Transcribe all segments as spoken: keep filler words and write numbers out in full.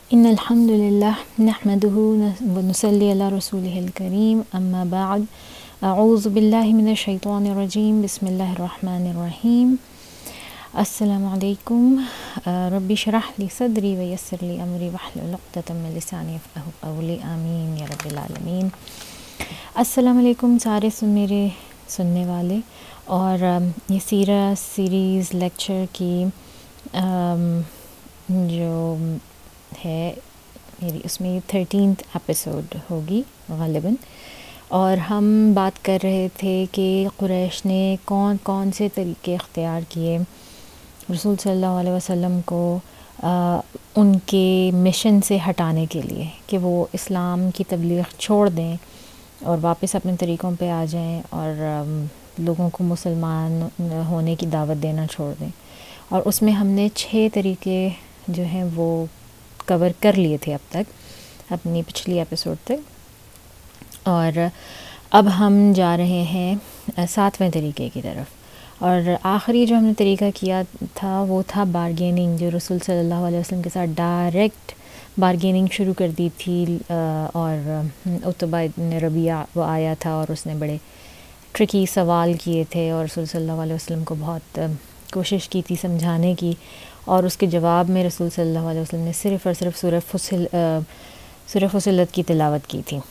ان الحمد للہ نحمده ونصلی علی رسولہ الکریم اما بعد اعوذ باللہ من الشیطان الرجیم بسم اللہ الرحمن الرحیم السلام علیکم رب اشرح لی صدری ویسر لی امری واحلل عقدۃ من لسانی یفقہوا قولی آمین یا رب العالمین۔ السلام علیکم سارے سن میرے سننے والے، اور یہ سیرہ سیریز لیکچر کی جو ہے میری اس میں تھرٹینتھ ایپیسوڈ ہوگی غالباً، اور ہم بات کر رہے تھے کہ قریش نے کون کون سے طریقے اختیار کیے رسول صلی اللہ علیہ وسلم کو آ, ان کے مشن سے ہٹانے کے لیے کہ وہ اسلام کی تبلیغ چھوڑ دیں اور واپس اپنے طریقوں پہ آ جائیں اور آ, لوگوں کو مسلمان ہونے کی دعوت دینا چھوڑ دیں۔ اور اس میں ہم نے چھ طریقے جو ہیں وہ کور کر لیے تھے اب تک اپنی پچھلی ایپیسوڈ تک، اور اب ہم جا رہے ہیں ساتویں طریقے کی طرف۔ اور آخری جو ہم نے طریقہ کیا تھا وہ تھا بارگیننگ، جو رسول صلی اللہ علیہ وسلم کے ساتھ ڈائریکٹ بارگیننگ شروع کر دی تھی، اور عتبہ بن ربیعہ وہ آیا تھا اور اس نے بڑے ٹرکی سوال کیے تھے اور رسول صلی اللہ علیہ وسلم کو بہت کوشش کی تھی سمجھانے کی، اور اس کے جواب میں رسول صلی اللہ علیہ وسلم نے صرف اور صرف سورہ فصل سورہ فصلت کی تلاوت کی تھی،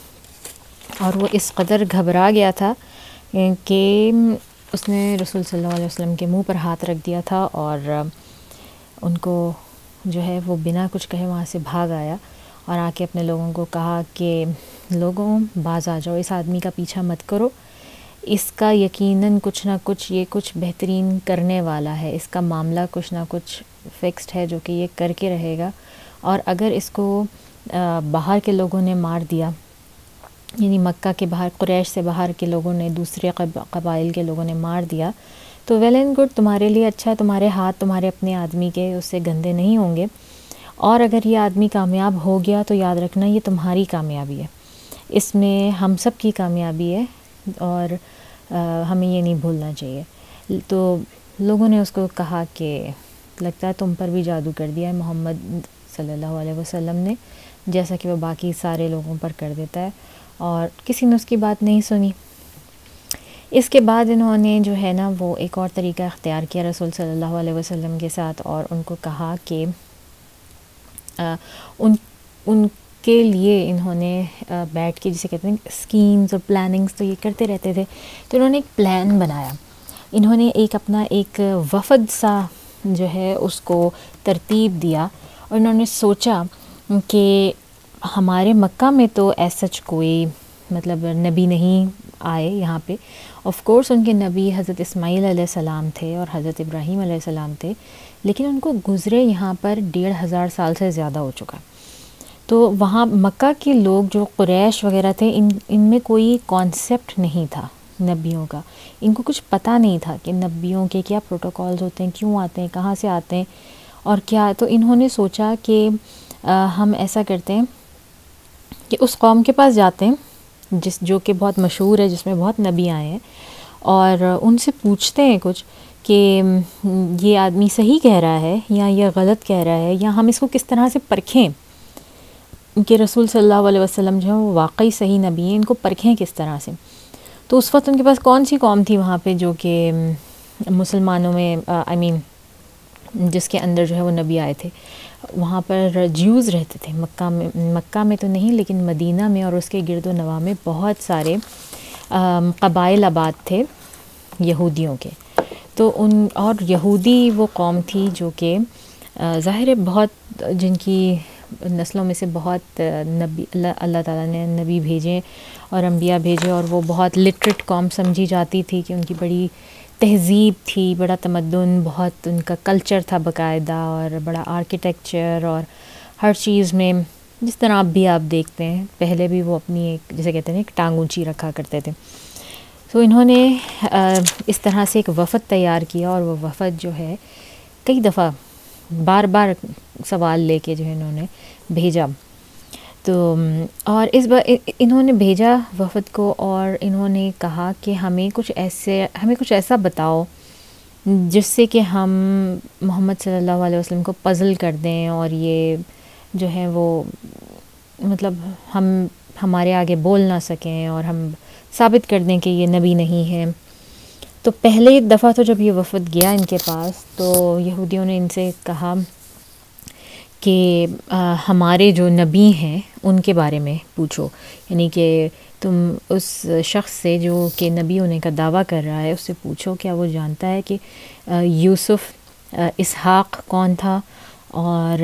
اور وہ اس قدر گھبرا گیا تھا کہ اس نے رسول صلی اللہ علیہ وسلم کے منہ پر ہاتھ رکھ دیا تھا اور ان کو جو ہے وہ بنا کچھ کہے وہاں سے بھاگ آیا اور آ کے اپنے لوگوں کو کہا کہ لوگوں باز آ جاؤ، اس آدمی کا پیچھا مت کرو، اس کا یقیناً کچھ نہ کچھ یہ کچھ بہترین کرنے والا ہے، اس کا معاملہ کچھ نہ کچھ فکسڈ ہے جو کہ یہ کر کے رہے گا، اور اگر اس کو باہر کے لوگوں نے مار دیا، یعنی مکہ کے باہر قریش سے باہر کے لوگوں نے، دوسرے قبائل کے لوگوں نے مار دیا تو ویل اینڈ گڈ، تمہارے لیے اچھا ہے، تمہارے ہاتھ تمہارے اپنے آدمی کے اس سے گندے نہیں ہوں گے، اور اگر یہ آدمی کامیاب ہو گیا تو یاد رکھنا یہ تمہاری کامیابی ہے، اس میں ہم سب کی کامیابی ہے، اور ہمیں یہ نہیں بھولنا چاہیے۔ تو لوگوں نے اس کو کہا کہ لگتا ہے تم پر بھی جادو کر دیا ہے محمد صلی اللہ علیہ وسلم نے، جیسا کہ وہ باقی سارے لوگوں پر کر دیتا ہے، اور کسی نے اس کی بات نہیں سنی۔ اس کے بعد انہوں نے جو ہے نا وہ ایک اور طریقہ اختیار کیا رسول صلی اللہ علیہ وسلم کے ساتھ، اور ان کو کہا کہ آ, ان ان کے لیے انہوں نے بیٹھ کے جسے کہتے ہیں اسکیمز اور پلاننگز تو یہ کرتے رہتے تھے، تو انہوں نے ایک پلان بنایا، انہوں نے ایک اپنا ایک وفد سا جو ہے اس کو ترتیب دیا، اور انہوں نے سوچا کہ ہمارے مکہ میں تو ایسا کوئی مطلب نبی نہیں آئے یہاں پہ، آف کورس ان کے نبی حضرت اسماعیل علیہ السلام تھے اور حضرت ابراہیم علیہ السلام تھے، لیکن ان کو گزرے یہاں پر ڈیڑھ ہزار سال سے زیادہ ہو چکا، تو وہاں مکہ کے لوگ جو قریش وغیرہ تھے ان ان میں کوئی کانسیپٹ نہیں تھا نبیوں کا، ان کو کچھ پتہ نہیں تھا کہ نبیوں کے کیا پروٹوکولز ہوتے ہیں، کیوں آتے ہیں، کہاں سے آتے ہیں اور کیا، تو انہوں نے سوچا کہ آ, ہم ایسا کرتے ہیں کہ اس قوم کے پاس جاتے ہیں جس جو کہ بہت مشہور ہے، جس میں بہت نبی آئے ہیں، اور ان سے پوچھتے ہیں کچھ کہ یہ آدمی صحیح کہہ رہا ہے یا یہ غلط کہہ رہا ہے، یا ہم اس کو کس طرح سے پرکھیں کہ رسول صلی اللہ علیہ وسلم جو ہے وہ واقعی صحیح نبی ہیں، ان کو پرکھیں کس طرح سے۔ تو اس وقت ان کے پاس کون سی قوم تھی وہاں پہ جو کہ مسلمانوں میں آئی مین جس کے اندر جو ہے وہ نبی آئے تھے، وہاں پر جیوز رہتے تھے مکہ میں، مکہ میں تو نہیں لیکن مدینہ میں اور اس کے گرد و نواح میں بہت سارے قبائل آباد تھے یہودیوں کے، تو ان اور یہودی وہ قوم تھی جو کہ ظاہر ہے بہت جن کی نسلوں میں سے بہت نبی اللہ اللہ تعالیٰ نے نبی بھیجے اور انبیاء بھیجے، اور وہ بہت لٹریٹ قوم سمجھی جاتی تھی کہ ان کی بڑی تہذیب تھی، بڑا تمدن، بہت ان کا کلچر تھا باقاعدہ، اور بڑا آرکیٹیکچر، اور ہر چیز میں جس طرح اب بھی آپ دیکھتے ہیں، پہلے بھی وہ اپنی ایک جسے کہتے ہیں ایک ٹانگ اونچی رکھا کرتے تھے۔ تو انہوں نے اس طرح سے ایک وفد تیار کیا، اور وہ وفد جو ہے کئی دفعہ بار بار سوال لے کے جو ہے انہوں نے بھیجا، تو اور اس بار انہوں نے بھیجا وفد کو، اور انہوں نے کہا کہ ہمیں کچھ ایسے ہمیں کچھ ایسا بتاؤ جس سے کہ ہم محمد صلی اللہ علیہ وسلم کو پزل کر دیں اور یہ جو ہیں وہ مطلب ہم ہمارے آگے بول نہ سکیں اور ہم ثابت کر دیں کہ یہ نبی نہیں ہے. تو پہلے دفعہ تو جب یہ وفد گیا ان کے پاس تو یہودیوں نے ان سے کہا کہ ہمارے جو نبی ہیں ان کے بارے میں پوچھو، یعنی کہ تم اس شخص سے جو کہ نبی ہونے کا دعویٰ کر رہا ہے اس سے پوچھو کیا وہ جانتا ہے کہ یوسف اسحاق کون تھا اور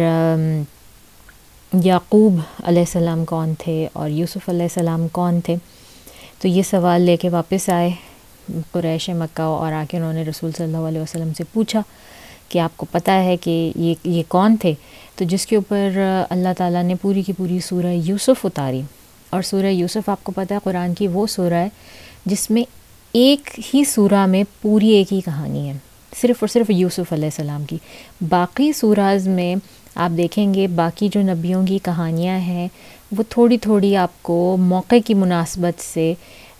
یعقوب علیہ السلام کون تھے اور یوسف علیہ السلام کون تھے. تو یہ سوال لے کے واپس آئے قریش مکہ اور آ کے انہوں نے رسول صلی اللہ علیہ وسلم سے پوچھا کہ آپ کو پتہ ہے کہ یہ یہ کون تھے. تو جس کے اوپر اللہ تعالیٰ نے پوری کی پوری سورہ یوسف اتاری. اور سورہ یوسف آپ کو پتہ ہے قرآن کی وہ سورہ ہے جس میں ایک ہی سورہ میں پوری ایک ہی کہانی ہے، صرف اور صرف یوسف علیہ السلام کی. باقی سوراز میں آپ دیکھیں گے باقی جو نبیوں کی کہانیاں ہیں وہ تھوڑی تھوڑی آپ کو موقع کی مناسبت سے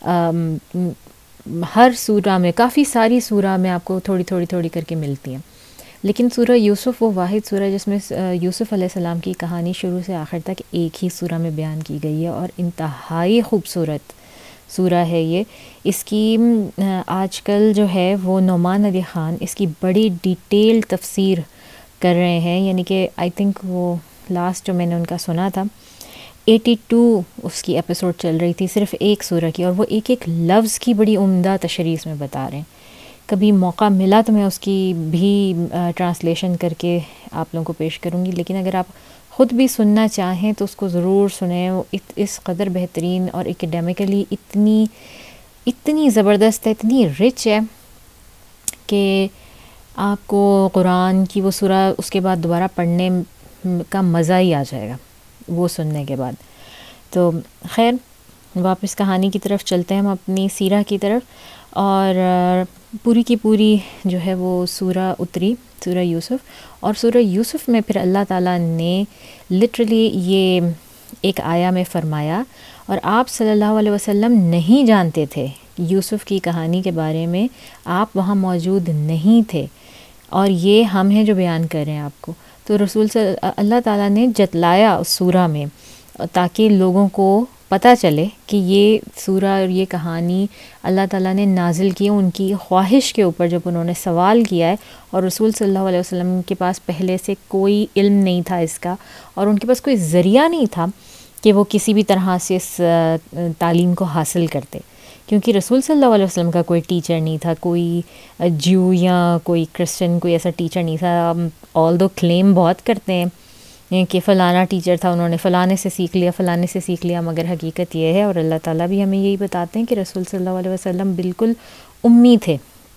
ہر سورہ میں، کافی ساری سورہ میں آپ کو تھوڑی تھوڑی تھوڑی کر کے ملتی ہیں. لیکن سورہ یوسف وہ واحد سورہ جس میں یوسف علیہ السلام کی کہانی شروع سے آخر تک ایک ہی سورہ میں بیان کی گئی ہے اور انتہائی خوبصورت سورہ ہے یہ. اس کی آج کل جو ہے وہ نعمان علی خان اس کی بڑی ڈیٹیل تفسیر کر رہے ہیں، یعنی کہ آئی تھنک وہ لاسٹ جو میں نے ان کا سنا تھا ایٹی ٹو اس کی ایپیسوڈ چل رہی تھی صرف ایک سورہ کی، اور وہ ایک ایک لفظ کی بڑی عمدہ تشریح میں بتا رہے ہیں. کبھی موقع ملا تو میں اس کی بھی ٹرانسلیشن کر کے آپ لوگوں کو پیش کروں گی، لیکن اگر آپ خود بھی سننا چاہیں تو اس کو ضرور سنیں. وہ اس قدر بہترین اور اکیڈیمیکلی اتنی اتنی زبردست ہے، اتنی رچ ہے کہ آپ کو قرآن کی وہ سورہ اس کے بعد دوبارہ پڑھنے کا مزہ ہی آ جائے گا وہ سننے کے بعد. تو خیر واپس کہانی کی طرف چلتے ہیں ہم اپنی سیرہ کی طرف. اور پوری کی پوری جو ہے وہ سورہ اتری سورہ یوسف، اور سورہ یوسف میں پھر اللہ تعالیٰ نے لٹرلی یہ ایک آیا میں فرمایا، اور آپ صلی اللہ علیہ وسلم نہیں جانتے تھے یوسف کی کہانی کے بارے میں، آپ وہاں موجود نہیں تھے اور یہ ہم ہیں جو بیان کر رہے ہیں آپ کو. تو رسول صلی اللہ تعالیٰ نے جتلایا اس سورہ میں تاکہ لوگوں کو پتہ چلے کہ یہ سورہ اور یہ کہانی اللہ تعالیٰ نے نازل کی ان کی خواہش کے اوپر، جب انہوں نے سوال کیا ہے اور رسول صلی اللہ علیہ وسلم کے پاس پہلے سے کوئی علم نہیں تھا اس کا اور ان کے پاس کوئی ذریعہ نہیں تھا کہ وہ کسی بھی طرح سے اس تعلیم کو حاصل کرتے، کیونکہ رسول صلی اللہ علیہ وسلم کا کوئی ٹیچر نہیں تھا، کوئی جیو یا کوئی کرسچن کوئی ایسا ٹیچر نہیں تھا. آل دو کلیم بہت کرتے ہیں کہ فلانا ٹیچر تھا، انہوں نے فلانے سے سیکھ لیا فلانے سے سیکھ لیا، مگر حقیقت یہ ہے اور اللہ تعالیٰ بھی ہمیں یہی بتاتے ہیں کہ رسول صلی اللہ علیہ وسلم بالکل امی تھے.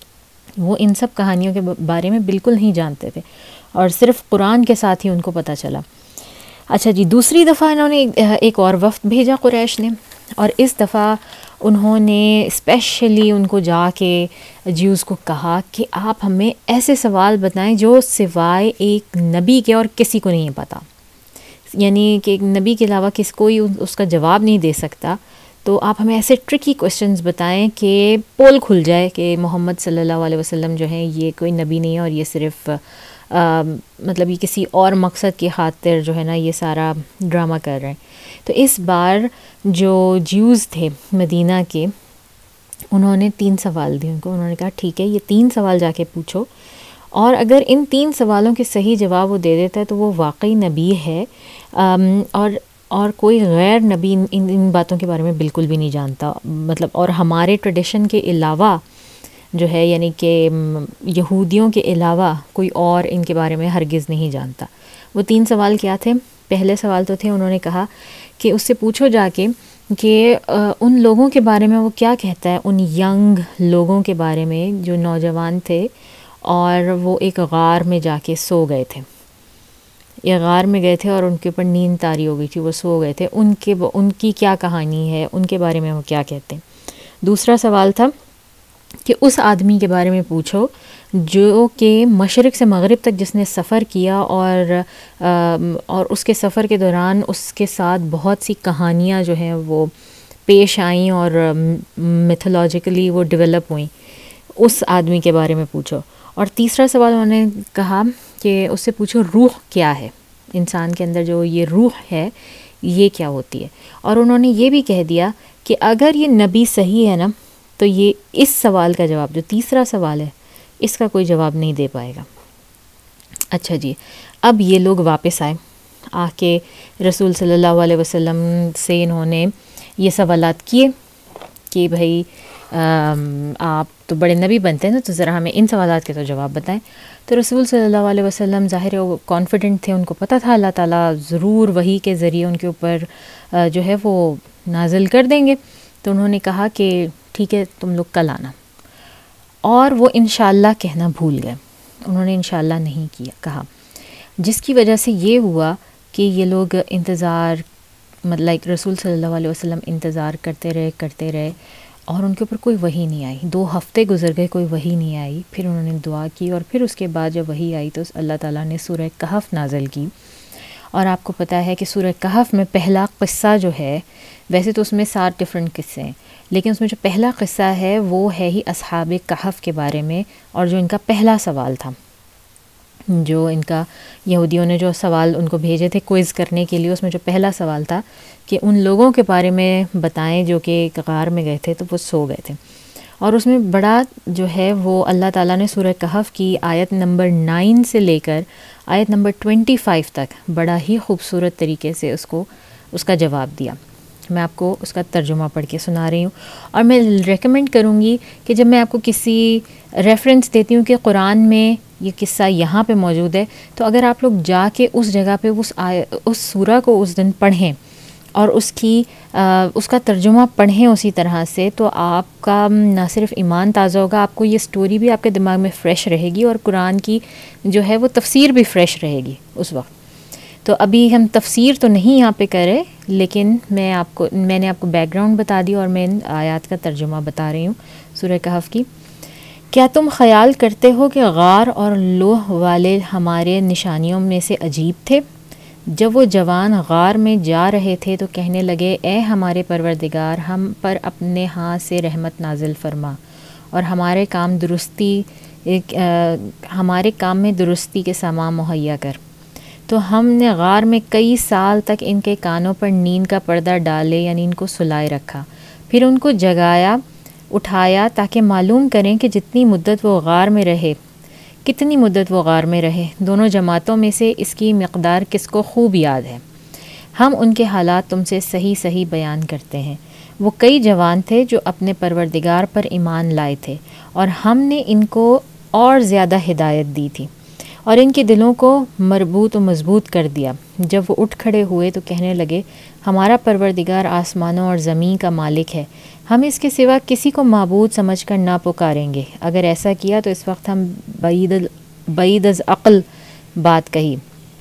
وہ ان سب کہانیوں کے بارے میں بالکل نہیں جانتے تھے اور صرف قرآن کے ساتھ ہی ان کو پتہ چلا. اچھا جی، دوسری دفعہ انہوں نے ایک اور وفد بھیجا قریش نے، اور اس دفعہ انہوں نے اسپیشلی ان کو جا کے جیوز کو کہا کہ آپ ہمیں ایسے سوال بتائیں جو سوائے ایک نبی کے اور کسی کو نہیں پتہ، یعنی کہ ایک نبی کے علاوہ کس کوئی اس کا جواب نہیں دے سکتا. تو آپ ہمیں ایسے ٹرکی کوشچنز بتائیں کہ پول کھل جائے کہ محمد صلی اللہ علیہ وسلم جو ہیں یہ کوئی نبی نہیں ہے اور یہ صرف آ, مطلب یہ کسی اور مقصد کی خاطر جو ہے نا یہ سارا ڈرامہ کر رہے ہیں. تو اس بار جو جیوز تھے مدینہ کے انہوں نے تین سوال دیے ان کو. انہوں نے کہا ٹھیک ہے یہ تین سوال جا کے پوچھو، اور اگر ان تین سوالوں کے صحیح جواب وہ دے دیتا ہے تو وہ واقعی نبی ہے، اور اور کوئی غیر نبی ان ان باتوں کے بارے میں بالکل بھی نہیں جانتا، مطلب اور ہمارے ٹریڈیشن کے علاوہ جو ہے یعنی کہ یہودیوں کے علاوہ کوئی اور ان کے بارے میں ہرگز نہیں جانتا. وہ تین سوال کیا تھے؟ پہلے سوال تو تھے انہوں نے کہا کہ اس سے پوچھو جا کے کہ ان لوگوں کے بارے میں وہ کیا کہتا ہے، ان ینگ لوگوں کے بارے میں جو نوجوان تھے اور وہ ایک غار میں جا کے سو گئے تھے. یہ غار میں گئے تھے اور ان کے اوپر نیند طاری ہو گئی تھی، وہ سو گئے تھے، ان کے ان کی کیا کہانی ہے، ان کے بارے میں وہ کیا کہتے ہیں. دوسرا سوال تھا کہ اس آدمی کے بارے میں پوچھو جو کہ مشرق سے مغرب تک جس نے سفر کیا اور اور اس کے سفر کے دوران اس کے ساتھ بہت سی کہانیاں جو ہیں وہ پیش آئیں اور میتھولوجیکلی وہ ڈیولپ ہوئیں، اس آدمی کے بارے میں پوچھو. اور تیسرا سوال انہوں نے کہا کہ اس سے پوچھو روح کیا ہے، انسان کے اندر جو یہ روح ہے یہ کیا ہوتی ہے. اور انہوں نے یہ بھی کہہ دیا کہ اگر یہ نبی صحیح ہے نا تو یہ اس سوال کا جواب جو تیسرا سوال ہے اس کا کوئی جواب نہیں دے پائے گا. اچھا جی، اب یہ لوگ واپس آئے، آ کے رسول صلی اللہ علیہ وسلم سے انہوں نے یہ سوالات کیے کہ بھائی آپ تو بڑے نبی بنتے ہیں نا، تو ذرا ہمیں ان سوالات کے تو جواب بتائیں. تو رسول صلی اللہ علیہ وسلم ظاہر ہے وہ کانفیڈنٹ تھے، ان کو پتہ تھا اللہ تعالیٰ ضرور وحی کے ذریعے ان کے اوپر جو ہے وہ نازل کر دیں گے. تو انہوں نے کہا کہ ٹھیک ہے تم لوگ کل آنا، اور وہ انشاءاللہ کہنا بھول گئے، انہوں نے انشاءاللہ نہیں کیا کہا، جس کی وجہ سے یہ ہوا کہ یہ لوگ انتظار مطلب لائک رسول صلی اللہ علیہ وسلم انتظار کرتے رہے کرتے رہے اور ان کے اوپر کوئی وحی نہیں آئی. دو ہفتے گزر گئے، کوئی وحی نہیں آئی. پھر انہوں نے دعا کی اور پھر اس کے بعد جب وحی آئی تو اللہ تعالیٰ نے سورہ کہف نازل کی. اور آپ کو پتہ ہے کہ سورہ کہف میں پہلا قصہ جو ہے، ویسے تو اس میں سات ڈفرینٹ قصے ہیں، لیکن اس میں جو پہلا قصہ ہے وہ ہے ہی اصحاب کہف کے بارے میں، اور جو ان کا پہلا سوال تھا، جو ان کا یہودیوں نے جو سوال ان کو بھیجے تھے کوئز کرنے کے لیے، اس میں جو پہلا سوال تھا کہ ان لوگوں کے بارے میں بتائیں جو کہ غار میں گئے تھے تو وہ سو گئے تھے. اور اس میں بڑا جو ہے وہ اللہ تعالیٰ نے سورہ کہف کی آیت نمبر نائن سے لے کر آیت نمبر ٹوینٹی فائیو تک بڑا ہی خوبصورت طریقے سے اس کو اس کا جواب دیا. میں آپ کو اس کا ترجمہ پڑھ کے سنا رہی ہوں، اور میں ریکمینڈ کروں گی کہ جب میں آپ کو کسی ریفرنس دیتی ہوں کہ قرآن میں یہ قصہ یہاں پہ موجود ہے، تو اگر آپ لوگ جا کے اس جگہ پہ اس آئے اس سورہ کو اس دن پڑھیں اور اس کی آ, اس کا ترجمہ پڑھیں اسی طرح سے، تو آپ کا نہ صرف ایمان تازہ ہوگا، آپ کو یہ سٹوری بھی آپ کے دماغ میں فریش رہے گی، اور قرآن کی جو ہے وہ تفسیر بھی فریش رہے گی اس وقت. تو ابھی ہم تفسیر تو نہیں یہاں پہ کرے، لیکن میں آپ کو میں نے آپ کو بیک گراؤنڈ بتا دی اور میں ان آیات کا ترجمہ بتا رہی ہوں سورہ کہف کی. کیا تم خیال کرتے ہو کہ غار اور لوح والے ہمارے نشانیوں میں سے عجیب تھے؟ جب وہ جوان غار میں جا رہے تھے تو کہنے لگے، اے ہمارے پروردگار، ہم پر اپنے ہاں سے رحمت نازل فرما اور ہمارے کام درستی ہمارے کام میں درستی کے سامان مہیا کر. تو ہم نے غار میں کئی سال تک ان کے کانوں پر نیند کا پردہ ڈالے، یعنی ان کو سلائے رکھا، پھر ان کو جگایا اٹھایا تاکہ معلوم کریں کہ جتنی مدت وہ غار میں رہے کتنی مدت وہ غار میں رہے. دونوں جماعتوں میں سے اس کی مقدار کس کو خوب یاد ہے؟ ہم ان کے حالات تم سے صحیح صحیح بیان کرتے ہیں. وہ کئی جوان تھے جو اپنے پروردگار پر ایمان لائے تھے، اور ہم نے ان کو اور زیادہ ہدایت دی تھی اور ان کے دلوں کو مربوط و مضبوط کر دیا. جب وہ اٹھ کھڑے ہوئے تو کہنے لگے، ہمارا پروردگار آسمانوں اور زمین کا مالک ہے، ہم اس کے سوا کسی کو معبود سمجھ کر نہ پکاریں گے. اگر ایسا کیا تو اس وقت ہم بعید بعید از عقل بات کہی.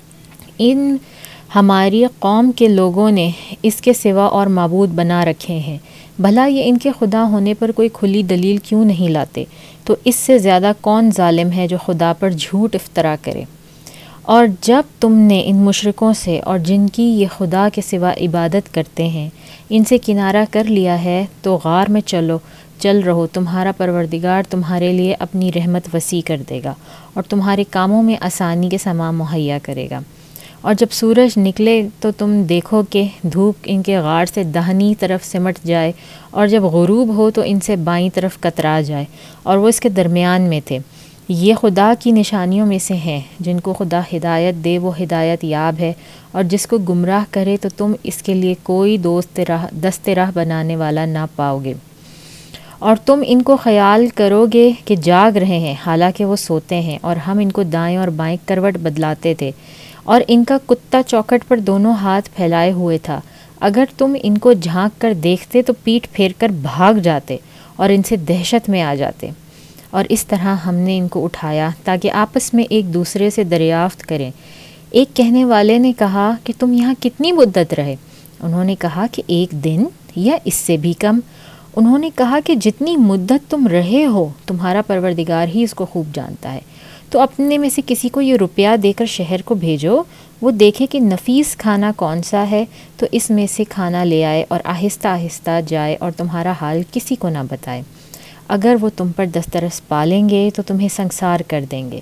ان ہماری قوم کے لوگوں نے اس کے سوا اور معبود بنا رکھے ہیں، بھلا یہ ان کے خدا ہونے پر کوئی کھلی دلیل کیوں نہیں لاتے؟ تو اس سے زیادہ کون ظالم ہے جو خدا پر جھوٹ افطرا کرے؟ اور جب تم نے ان مشرکوں سے اور جن کی یہ خدا کے سوا عبادت کرتے ہیں ان سے کنارہ کر لیا ہے تو غار میں چلو چل رہو، تمہارا پروردگار تمہارے لیے اپنی رحمت وسیع کر دے گا اور تمہارے کاموں میں آسانی کے سامان مہیا کرے گا. اور جب سورج نکلے تو تم دیکھو کہ دھوپ ان کے غار سے داہنی طرف سمٹ جائے، اور جب غروب ہو تو ان سے بائیں طرف کترا جائے، اور وہ اس کے درمیان میں تھے. یہ خدا کی نشانیوں میں سے ہیں. جن کو خدا ہدایت دے وہ ہدایت یاب ہے، اور جس کو گمراہ کرے تو تم اس کے لیے کوئی دوست راہ دست راہ بنانے والا نہ پاؤ گے. اور تم ان کو خیال کرو گے کہ جاگ رہے ہیں حالانکہ وہ سوتے ہیں، اور ہم ان کو دائیں اور بائیں کروٹ بدلاتے تھے، اور ان کا کتا چوکھٹ پر دونوں ہاتھ پھیلائے ہوئے تھا. اگر تم ان کو جھانک کر دیکھتے تو پیٹھ پھیر کر بھاگ جاتے اور ان سے دہشت میں آ جاتے. اور اس طرح ہم نے ان کو اٹھایا تاکہ آپس میں ایک دوسرے سے دریافت کریں. ایک کہنے والے نے کہا کہ تم یہاں کتنی مدت رہے؟ انہوں نے کہا کہ ایک دن یا اس سے بھی کم. انہوں نے کہا کہ جتنی مدت تم رہے ہو تمہارا پروردگار ہی اس کو خوب جانتا ہے. تو اپنے میں سے کسی کو یہ روپیہ دے کر شہر کو بھیجو، وہ دیکھے کہ نفیس کھانا کون سا ہے تو اس میں سے کھانا لے آئے، اور آہستہ آہستہ جائے اور تمہارا حال کسی کو نہ بتائے. اگر وہ تم پر دسترس پالیں گے تو تمہیں سنسار کر دیں گے،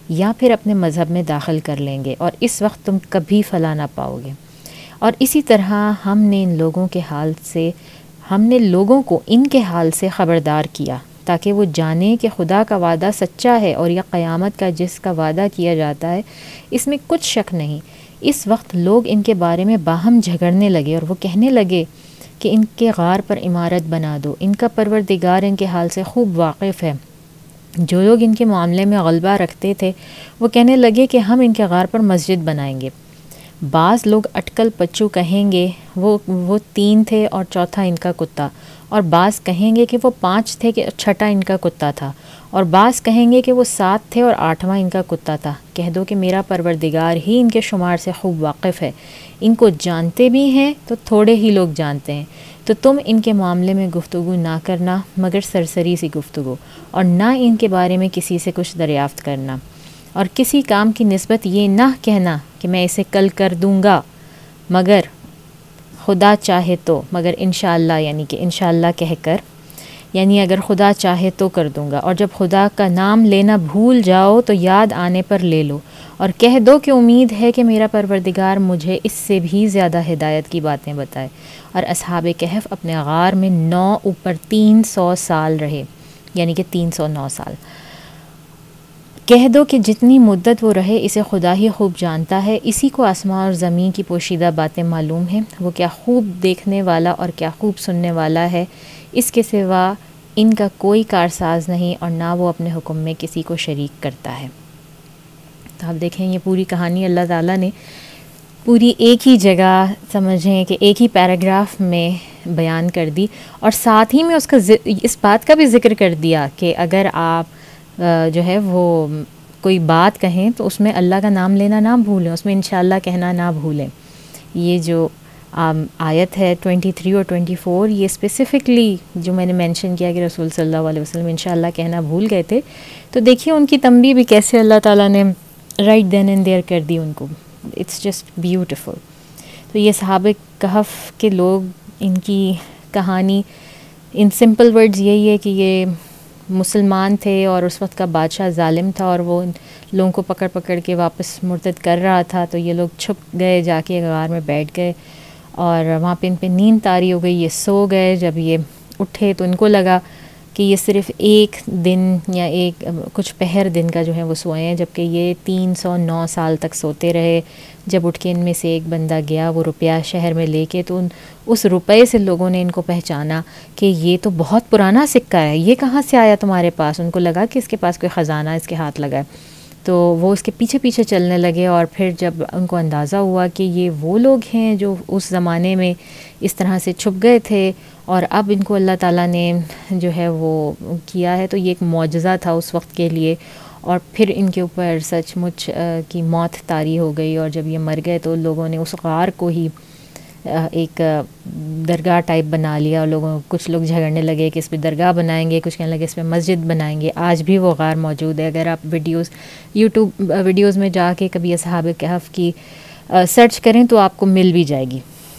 یا پھر اپنے مذہب میں داخل کر لیں گے، اور اس وقت تم کبھی فلاح نہ پاؤ گے۔ اور اسی طرح ہم نے ان لوگوں کے حال سے ہم نے لوگوں کو ان کے حال سے خبردار کیا تاکہ وہ جانیں کہ خدا کا وعدہ سچا ہے، اور یہ قیامت کا جس کا وعدہ کیا جاتا ہے اس میں کچھ شک نہیں۔ اس وقت لوگ ان کے بارے میں باہم جھگڑنے لگے، اور وہ کہنے لگے کہ ان کے غار پر عمارت بنا دو، ان کا پروردگار ان کے حال سے خوب واقف ہے۔ جو لوگ ان کے معاملے میں غلبہ رکھتے تھے وہ کہنے لگے کہ ہم ان کے غار پر مسجد بنائیں گے۔ بعض لوگ اٹکل پچو کہیں گے وہ وہ تین تھے اور چوتھا ان کا کتا، اور بعض کہیں گے کہ وہ پانچ تھے کہ چھٹا ان کا کتا تھا، اور بعض کہیں گے کہ وہ سات تھے اور آٹھواں ان کا کتا تھا۔ کہہ دو کہ میرا پروردگار ہی ان کے شمار سے خوب واقف ہے، ان کو جانتے بھی ہیں تو تھوڑے ہی لوگ جانتے ہیں۔ تو تم ان کے معاملے میں گفتگو نہ کرنا مگر سرسری سی گفتگو، اور نہ ان کے بارے میں کسی سے کچھ دریافت کرنا، اور کسی کام کی نسبت یہ نہ کہنا کہ میں اسے کل کر دوں گا مگر خدا چاہے تو، مگر انشاءاللہ یعنی کہ انشاءاللہ کہہ کر، یعنی اگر خدا چاہے تو کر دوں گا، اور جب خدا کا نام لینا بھول جاؤ تو یاد آنے پر لے لو، اور کہہ دو کہ امید ہے کہ میرا پروردگار مجھے اس سے بھی زیادہ ہدایت کی باتیں بتائے۔ اور اصحاب کہف اپنے غار میں نو اوپر تین سو سال رہے، یعنی کہ تین سو نو سال۔ کہہ دو کہ جتنی مدت وہ رہے اسے خدا ہی خوب جانتا ہے، اسی کو آسمان اور زمین کی پوشیدہ باتیں معلوم ہیں، وہ کیا خوب دیکھنے والا اور کیا خوب سننے والا ہے، اس کے سوا ان کا کوئی کارساز نہیں، اور نہ وہ اپنے حکم میں کسی کو شریک کرتا ہے۔ تو آپ دیکھیں یہ پوری کہانی اللہ تعالیٰ نے پوری ایک ہی جگہ سمجھیں کہ ایک ہی پیراگراف میں بیان کر دی، اور ساتھ ہی میں اس کا اس بات کا بھی ذکر کر دیا کہ اگر آپ جو ہے وہ کوئی بات کہیں تو اس میں اللہ کا نام لینا نہ بھولیں، اس میں انشاءاللہ کہنا نہ بھولیں۔ یہ جو آیت ہے ٹوئنٹی تھری اور ٹوئنٹی فور، یہ اسپیسیفکلی جو میں نے مینشن کیا کہ رسول صلی اللہ علیہ وسلم انشاءاللہ کہنا بھول گئے تھے، تو دیکھیے ان کی تنبیہ بھی کیسے اللہ تعالیٰ نے رائٹ دین اینڈ دیئر کر دی ان کو۔ It's just beautiful. تو یہ صحابہ کہف کے لوگ، ان کی کہانی ان سمپل ورڈز یہی ہے کہ یہ مسلمان تھے اور اس وقت کا بادشاہ ظالم تھا، اور وہ لوگوں کو پکڑ پکڑ کے واپس مرتد کر رہا تھا، تو یہ لوگ چھپ گئے، جا کے غار میں بیٹھ گئے، اور وہاں پہ ان پہ نیند طاری ہو گئی، یہ سو گئے۔ جب یہ اٹھے تو ان کو لگا کہ یہ صرف ایک دن یا ایک کچھ پہر دن کا جو ہے وہ سوئے ہیں، جبکہ یہ تین سو نو سال تک سوتے رہے۔ جب اٹھ کے ان میں سے ایک بندہ گیا وہ روپیہ شہر میں لے کے، تو ان اس روپے سے لوگوں نے ان کو پہچانا کہ یہ تو بہت پرانا سکہ ہے، یہ کہاں سے آیا تمہارے پاس؟ ان کو لگا کہ اس کے پاس کوئی خزانہ اس کے ہاتھ لگا ہے، تو وہ اس کے پیچھے پیچھے چلنے لگے، اور پھر جب ان کو اندازہ ہوا کہ یہ وہ لوگ ہیں جو اس زمانے میں اس طرح سے چھپ گئے تھے، اور اب ان کو اللہ تعالیٰ نے جو ہے وہ کیا ہے، تو یہ ایک معجزہ تھا اس وقت کے لیے، اور پھر ان کے اوپر سچ مچ کی موت طاری ہو گئی۔ اور جب یہ مر گئے تو لوگوں نے اس غار کو ہی ایک درگاہ ٹائپ بنا لیا، اور لوگوں کچھ لوگ جھگڑنے لگے کہ اس پہ درگاہ بنائیں گے، کچھ کہنے لگے اس پہ مسجد بنائیں گے۔ آج بھی وہ غار موجود ہے، اگر آپ ویڈیوز یوٹیوب ویڈیوز میں جا کے کبھی اصحاب کہف کی سرچ کریں تو آپ کو مل بھی جائے گی،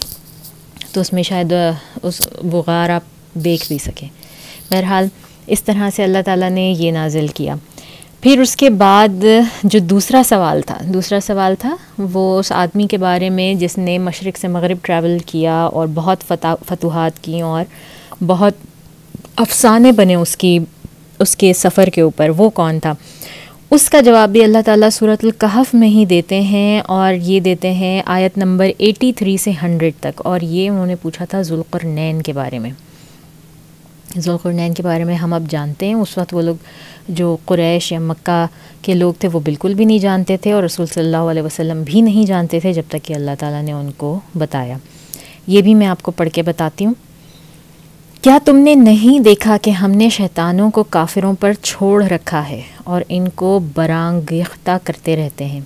تو اس میں شاید اس وہ غار آپ دیکھ بھی سکیں۔ بہرحال اس طرح سے اللہ تعالیٰ نے یہ نازل کیا۔ پھر اس کے بعد جو دوسرا سوال تھا دوسرا سوال تھا وہ اس آدمی کے بارے میں جس نے مشرق سے مغرب ٹریول کیا اور بہت فتح فتوحات کی، اور بہت افسانے بنے اس کی اس کے سفر کے اوپر۔ وہ کون تھا؟ اس کا جواب بھی اللہ تعالیٰ سورۃ الکہف میں ہی دیتے ہیں، اور یہ دیتے ہیں آیت نمبر ایٹی تھری سے ہنڈریڈ تک، اور یہ انہوں نے پوچھا تھا ذوالقرنین کے بارے میں۔ ذوالقرنین کے بارے میں ہم اب جانتے ہیں، اس وقت وہ لوگ جو قریش یا مکہ کے لوگ تھے وہ بالکل بھی نہیں جانتے تھے، اور رسول صلی اللہ علیہ وسلم بھی نہیں جانتے تھے جب تک کہ اللہ تعالیٰ نے ان کو بتایا۔ یہ بھی میں آپ کو پڑھ کے بتاتی ہوں۔ کیا تم نے نہیں دیکھا کہ ہم نے شیطانوں کو کافروں پر چھوڑ رکھا ہے اور ان کو برانگیختہ کرتے رہتے ہیں،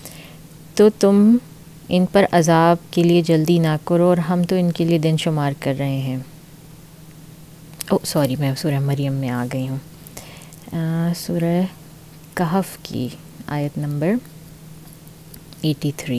تو تم ان پر عذاب کے لیے جلدی نہ کرو، اور ہم تو ان کے لیے دن شمار کر رہے ہیں۔ او سوری میں سورہ مریم میں آ گئی ہوں، سورہ کہف کی آیت نمبر ایٹی تھری۔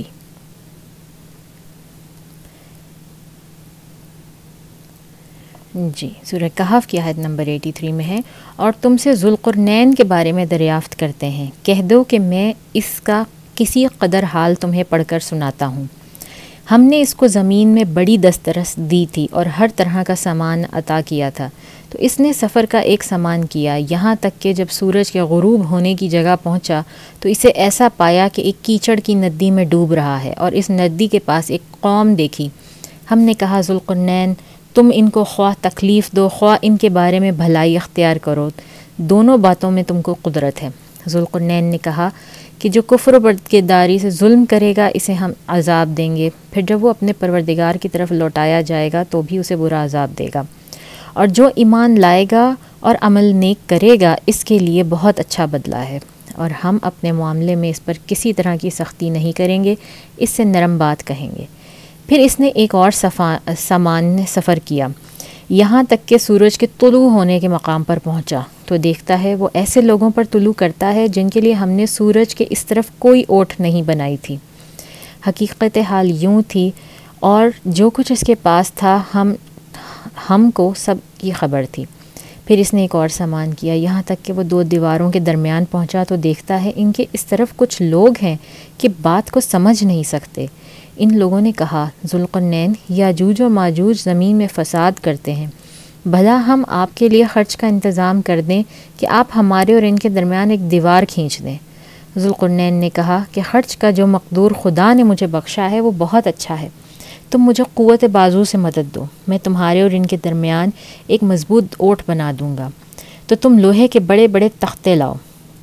جی سورہ کہف کی آیت نمبر تراسی میں ہے، اور تم سے ذوالقرنین کے بارے میں دریافت کرتے ہیں، کہہ دو کہ میں اس کا کسی قدر حال تمہیں پڑھ کر سناتا ہوں۔ ہم نے اس کو زمین میں بڑی دسترس دی تھی اور ہر طرح کا سامان عطا کیا تھا، تو اس نے سفر کا ایک سامان کیا، یہاں تک کہ جب سورج کے غروب ہونے کی جگہ پہنچا تو اسے ایسا پایا کہ ایک کیچڑ کی ندی میں ڈوب رہا ہے، اور اس ندی کے پاس ایک قوم دیکھی۔ ہم نے کہا ذوالقرنین، تم ان کو خواہ تکلیف دو خواہ ان کے بارے میں بھلائی اختیار کرو، دونوں باتوں میں تم کو قدرت ہے۔ ذوالقرنین نے کہا کہ جو کفر و بدکرداری سے ظلم کرے گا اسے ہم عذاب دیں گے، پھر جب وہ اپنے پروردگار کی طرف لوٹایا جائے گا تو بھی اسے برا عذاب دے گا، اور جو ایمان لائے گا اور عمل نیک کرے گا اس کے لیے بہت اچھا بدلہ ہے، اور ہم اپنے معاملے میں اس پر کسی طرح کی سختی نہیں کریں گے، اس سے نرم بات کہیں گے۔ پھر اس نے ایک اور سامان سفر کیا، یہاں تک کہ سورج کے طلوع ہونے کے مقام پر پہنچا تو دیکھتا ہے وہ ایسے لوگوں پر طلوع کرتا ہے جن کے لیے ہم نے سورج کے اس طرف کوئی اوٹ نہیں بنائی تھی۔ حقیقت حال یوں تھی، اور جو کچھ اس کے پاس تھا ہم ہم کو سب کی خبر تھی۔ پھر اس نے ایک اور سامان کیا، یہاں تک کہ وہ دو دیواروں کے درمیان پہنچا تو دیکھتا ہے ان کے اس طرف کچھ لوگ ہیں کہ بات کو سمجھ نہیں سکتے۔ ان لوگوں نے کہا ذوالقرنین، یاجوج و ماجوج زمین میں فساد کرتے ہیں، بھلا ہم آپ کے لیے خرچ کا انتظام کر دیں کہ آپ ہمارے اور ان کے درمیان ایک دیوار کھینچ دیں۔ ذوالقرنین نے کہا کہ خرچ کا جو مقدور خدا نے مجھے بخشا ہے وہ بہت اچھا ہے، تم مجھے قوت بازو سے مدد دو، میں تمہارے اور ان کے درمیان ایک مضبوط اوٹ بنا دوں گا، تو تم لوہے کے بڑے بڑے تختے لاؤ۔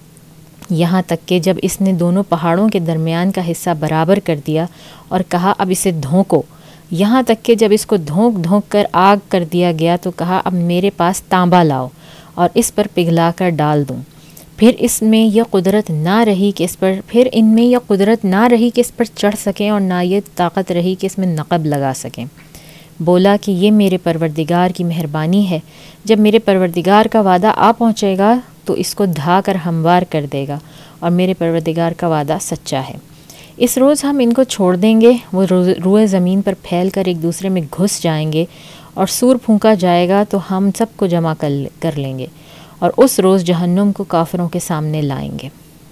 یہاں تک کہ جب اس نے دونوں پہاڑوں کے درمیان کا حصہ برابر کر دیا اور کہا اب اسے دھونکو، یہاں تک کہ جب اس کو دھونک دھونک کر آگ کر دیا گیا تو کہا اب میرے پاس تانبا لاؤ اور اس پر پگھلا کر ڈال دوں۔ پھر اس میں یہ قدرت نہ رہی کہ اس پر پھر ان میں یہ قدرت نہ رہی کہ اس پر چڑھ سکیں، اور نہ یہ طاقت رہی کہ اس میں نقب لگا سکیں۔ بولا کہ یہ میرے پروردگار کی مہربانی ہے، جب میرے پروردگار کا وعدہ آ پہنچے گا تو اس کو دھا کر ہموار کر دے گا، اور میرے پروردگار کا وعدہ سچا ہے۔ اس روز ہم ان کو چھوڑ دیں گے، وہ روئے زمین پر پھیل کر ایک دوسرے میں گھس جائیں گے، اور سور پھونکا جائے گا تو ہم سب کو جمع کر لیں گے، اور اس روز جہنم کو کافروں کے سامنے لائیں گے۔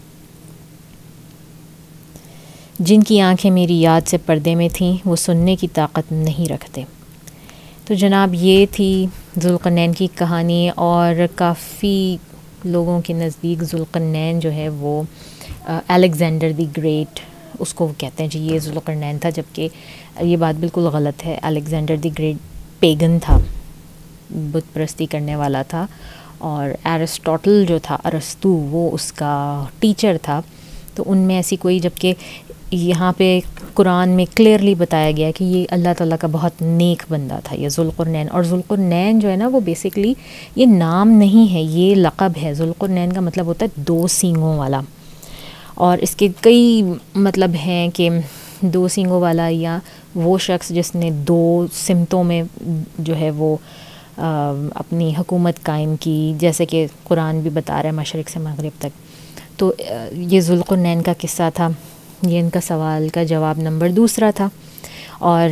جن کی آنکھیں میری یاد سے پردے میں تھیں وہ سننے کی طاقت نہیں رکھتے۔ تو جناب یہ تھی ذوالقرنین کی کہانی، اور کافی لوگوں کے نزدیک ذوالقرنین جو ہے وہ الیگزینڈر دی گریٹ، اس کو کہتے ہیں جی یہ ذوالقرنین تھا، جبکہ یہ بات بالکل غلط ہے۔ الیگزینڈر دی گریٹ پیگن تھا، بت پرستی کرنے والا تھا، اور ایرسٹوٹل جو تھا ارسطو وہ اس کا ٹیچر تھا، تو ان میں ایسی کوئی، جبکہ یہاں پہ قرآن میں کلیئرلی بتایا گیا کہ یہ اللہ تعالیٰ کا بہت نیک بندہ تھا یہ ذوالقرنین۔ اور ذوالقرنین جو ہے نا وہ بیسکلی یہ نام نہیں ہے، یہ لقب ہے۔ ذوالقرنین کا مطلب ہوتا ہے دو سینگوں والا، اور اس کے کئی مطلب ہیں کہ دو سینگوں والا یا وہ شخص جس نے دو سمتوں میں جو ہے وہ اپنی حکومت قائم کی، جیسے کہ قرآن بھی بتا رہا ہے مشرق سے مغرب تک۔ تو یہ ذوالقرنین کا قصہ تھا، یہ ان کا سوال کا جواب نمبر دوسرا تھا، اور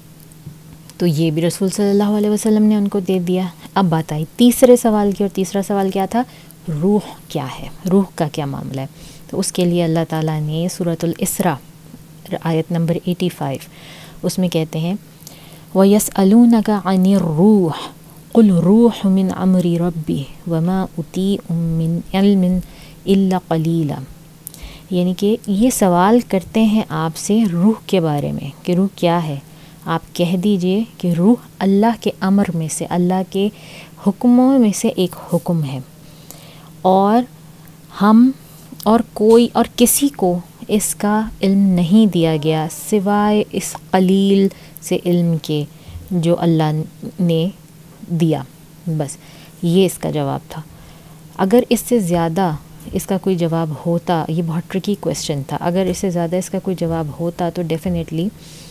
تو یہ بھی رسول صلی اللہ علیہ وسلم نے ان کو دے دیا۔ اب بات آئی تیسرے سوال کی، اور تیسرا سوال کیا تھا؟ روح کیا ہے، روح کا کیا معاملہ ہے؟ تو اس کے لیے اللہ تعالیٰ نے سورۃ الاسراء آیت نمبر پچاسی اس میں کہتے ہیں وَيَسْأَلُونَكَ عَنِ الرُّوحِ قُلْ رُوحُ مِنْ أَمْرِ رَبِّي وَمَا أُوتِيتُم مِّنْ عِلْمٍ إِلَّا قَلِيلًا، یعنی کہ یہ سوال کرتے ہیں آپ سے روح کے بارے میں کہ روح کیا ہے۔ آپ کہہ دیجئے کہ روح اللہ کے امر میں سے، اللہ کے حکموں میں سے ایک حکم ہے، اور ہم اور کوئی اور کسی کو اس کا علم نہیں دیا گیا سوائے اس قلیل سے علم کے جو اللہ نے دیا، بس یہ اس کا جواب تھا۔ اگر اس سے زیادہ اس کا کوئی جواب ہوتا، یہ بہت ٹرکی کویسچن تھا، اگر اس سے زیادہ اس کا کوئی جواب ہوتا تو ڈیفینیٹلی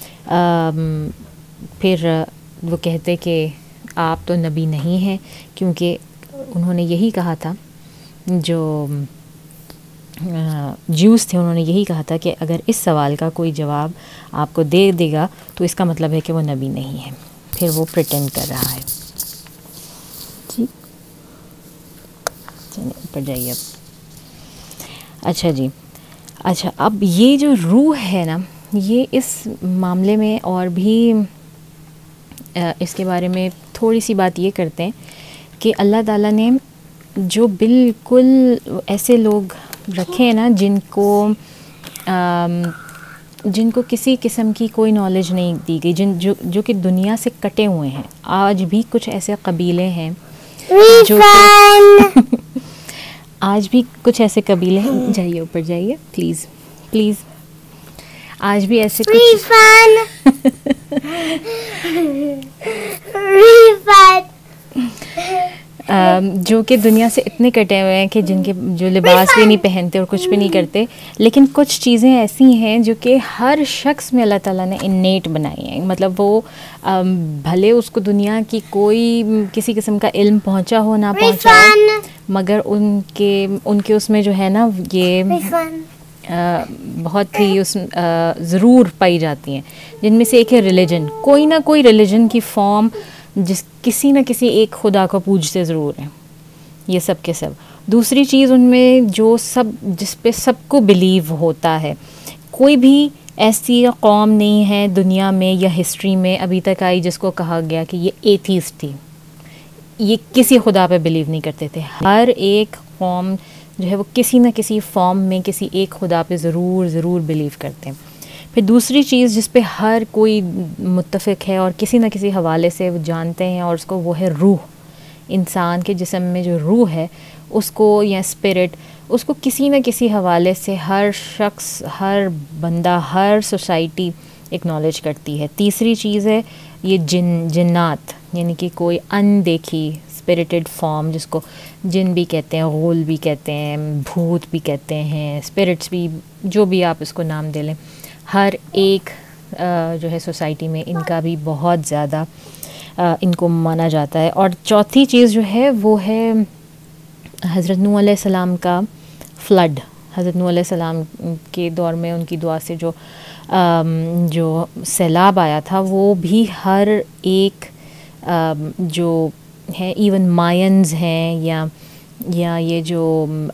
پھر وہ کہتے کہ آپ تو نبی نہیں ہیں، کیونکہ انہوں نے یہی کہا تھا، جو جیوز تھے انہوں نے یہی کہا تھا کہ اگر اس سوال کا کوئی جواب آپ کو دے دے گا تو اس کا مطلب ہے کہ وہ نبی نہیں ہے، پھر وہ پریٹینڈ کر رہا ہے۔ اوپر جائیے اب. اچھا جی, اچھا اب یہ جو روح ہے نا, یہ اس معاملے میں اور بھی اس کے بارے میں تھوڑی سی بات یہ کرتے ہیں کہ اللہ تعالیٰ نے جو بالکل ایسے لوگ رکھے ہیں نا جن کو جن کو کسی قسم کی کوئی نالج نہیں دی گئی, جن جو جو کہ دنیا سے کٹے ہوئے ہیں. آج بھی کچھ ایسے قبیلے ہیں جو آج بھی کچھ ایسے قبیلے ہیں, جائیے اوپر جائیے پلیز پلیز, آج بھی ایسے کچھ جو کہ دنیا سے اتنے کٹے ہوئے ہیں کہ جن کے جو لباس بھی نہیں پہنتے اور کچھ بھی نہیں کرتے, لیکن کچھ چیزیں ایسی ہیں جو کہ ہر شخص میں اللہ تعالیٰ نے انیٹ بنائی ہیں. مطلب وہ بھلے اس کو دنیا کی کوئی کسی قسم کا علم پہنچا ہو نہ پہنچا ہو, مگر ان کے ان کے اس میں جو ہے نا یہ بہت ہی اس ضرور پائی جاتی ہیں, جن میں سے ایک ہے ریلیجن. کوئی نہ کوئی ریلیجن کی فارم جس کسی نہ کسی ایک خدا کو پوجتے ضرور ہیں, یہ سب کے سب. دوسری چیز ان میں جو سب جس پہ سب کو بلیو ہوتا ہے, کوئی بھی ایسی قوم نہیں ہے دنیا میں یا ہسٹری میں ابھی تک آئی جس کو کہا گیا کہ یہ ایتھیسٹ تھی, یہ کسی خدا پہ بلیو نہیں کرتے تھے. ہر ایک قوم جو ہے وہ کسی نہ کسی فارم میں کسی ایک خدا پہ ضرور ضرور بلیو کرتے ہیں. پھر دوسری چیز جس پہ ہر کوئی متفق ہے اور کسی نہ کسی حوالے سے وہ جانتے ہیں, اور اس کو وہ ہے روح. انسان کے جسم میں جو روح ہے اس کو یا اسپرٹ, اس کو کسی نہ کسی حوالے سے ہر شخص, ہر بندہ, ہر سوسائٹی اکنالج کرتی ہے. تیسری چیز ہے یہ جن جنات, یعنی کہ کوئی اندیکھی اسپریٹڈ فارم جس کو جن بھی کہتے ہیں, غول بھی کہتے ہیں, بھوت بھی کہتے ہیں, اسپرٹس بھی, جو بھی آپ اس کو نام دے لیں. ہر ایک جو ہے سوسائٹی میں ان کا بھی بہت زیادہ ان کو مانا جاتا ہے. اور چوتھی چیز جو ہے وہ ہے حضرت نوح علیہ السلام کا فلڈ. حضرت نوح علیہ السلام کے دور میں ان کی دعا سے جو جو سیلاب آیا تھا, وہ بھی ہر ایک جو ہے ایون مائنز ہیں یا یا یہ جو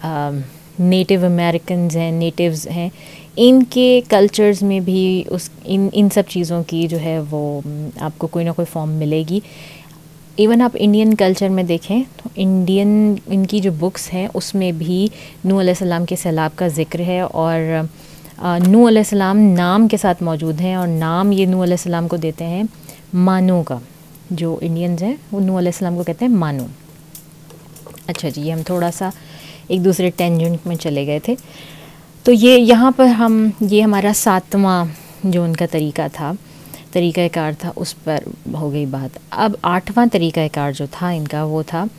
نیٹو امریکنز ہیں, نیٹیوز ہیں, ان کے کلچرز میں بھی اس ان ان سب چیزوں کی جو ہے وہ آپ کو کوئی نہ کوئی فارم ملے گی. ایون آپ انڈین کلچر میں دیکھیں تو انڈین ان کی جو بکس ہیں اس میں بھی نوح علیہ السلام کے سیلاب کا ذکر ہے, اور نوح علیہ السلام نام کے ساتھ موجود ہیں, اور نام یہ نوح علیہ السلام کو دیتے ہیں مانو کا. جو انڈینز ہیں وہ نوح علیہ السلام کو کہتے ہیں مانو. اچھا جی, یہ ہم تھوڑا سا ایک دوسرے ٹینجنٹ میں چلے گئے تھے. تو یہ یہاں پر ہم یہ ہمارا ساتواں جو ان کا طریقہ تھا, طریقہ کار تھا, اس پر ہو گئی بات. اب آٹھواں طریقہ کار جو تھا ان کا وہ تھا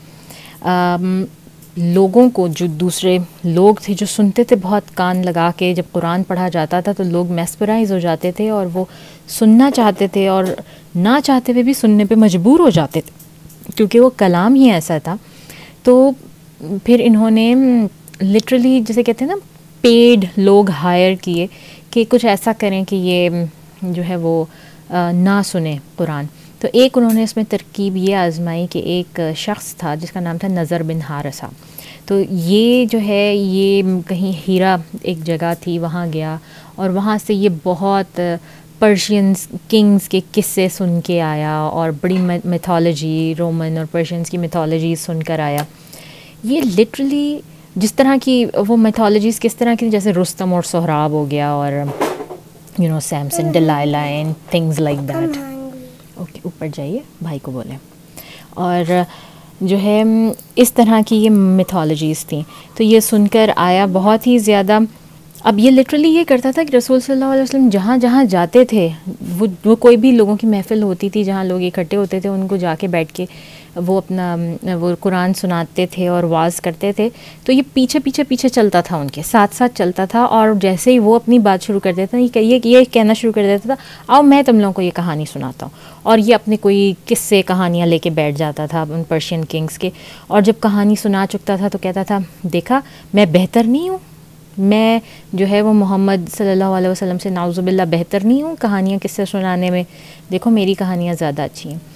لوگوں کو, جو دوسرے لوگ تھے جو سنتے تھے بہت کان لگا کے, جب قرآن پڑھا جاتا تھا تو لوگ میسپرائز ہو جاتے تھے اور وہ سننا چاہتے تھے, اور نہ چاہتے ہوئے بھی سننے پہ مجبور ہو جاتے تھے کیونکہ وہ کلام ہی ایسا تھا. تو پھر انہوں نے لٹرلی جسے کہتے ہیں نا پیڈ لوگ ہائر کیے کہ کچھ ایسا کریں کہ یہ جو ہے وہ نہ سنیں قرآن. تو ایک انہوں نے اس میں ترکیب یہ آزمائی کہ ایک شخص تھا جس کا نام تھا نظر بن حارثہ. تو یہ جو ہے یہ کہیں ہیرا ایک جگہ تھی, وہاں گیا اور وہاں سے یہ بہت پرشینس کنگز کے قصے سن کے آیا, اور بڑی میتھولوجی, رومن اور پرشینس کی میتھولوجی سن کر آیا. یہ لٹرلی جس طرح کی وہ میتھولوجیز کس طرح کی, جیسے رستم اور سہراب ہو گیا, اور you know Samson, Delilah and things like that. Okay اوپر جائیے, بھائی کو بولیں. اور جو ہے اس طرح کی یہ میتھولوجیز تھیں. تو یہ سن کر آیا بہت ہی زیادہ. اب یہ لٹرلی یہ کرتا تھا کہ رسول صلی اللہ علیہ وسلم جہاں جہاں جاتے تھے, وہ وہ کوئی بھی لوگوں کی محفل ہوتی تھی جہاں لوگ اکٹھے ہوتے تھے, ان کو جا کے بیٹھ کے وہ اپنا وہ قرآن سناتے تھے اور واعظ کرتے تھے. تو یہ پیچھے پیچھے پیچھے چلتا تھا, ان کے ساتھ ساتھ چلتا تھا, اور جیسے ہی وہ اپنی بات شروع کر دیتا تھا یہ یہ کہنا شروع کر دیتا تھا, آؤ میں تم لوگوں کو یہ کہانی سناتا ہوں. اور یہ اپنے کوئی قصے کہانیاں لے کے بیٹھ جاتا تھا ان پرشین کنگز کے, اور جب کہانی سنا چکتا تھا تو کہتا تھا دیکھا میں بہتر نہیں ہوں, میں جو ہے وہ محمد صلی اللہ علیہ وسلم سے نعوذ باللہ بہتر نہیں ہوں کہانیاں قصے سنانے میں, دیکھو میری کہانیاں زیادہ اچھی ہیں.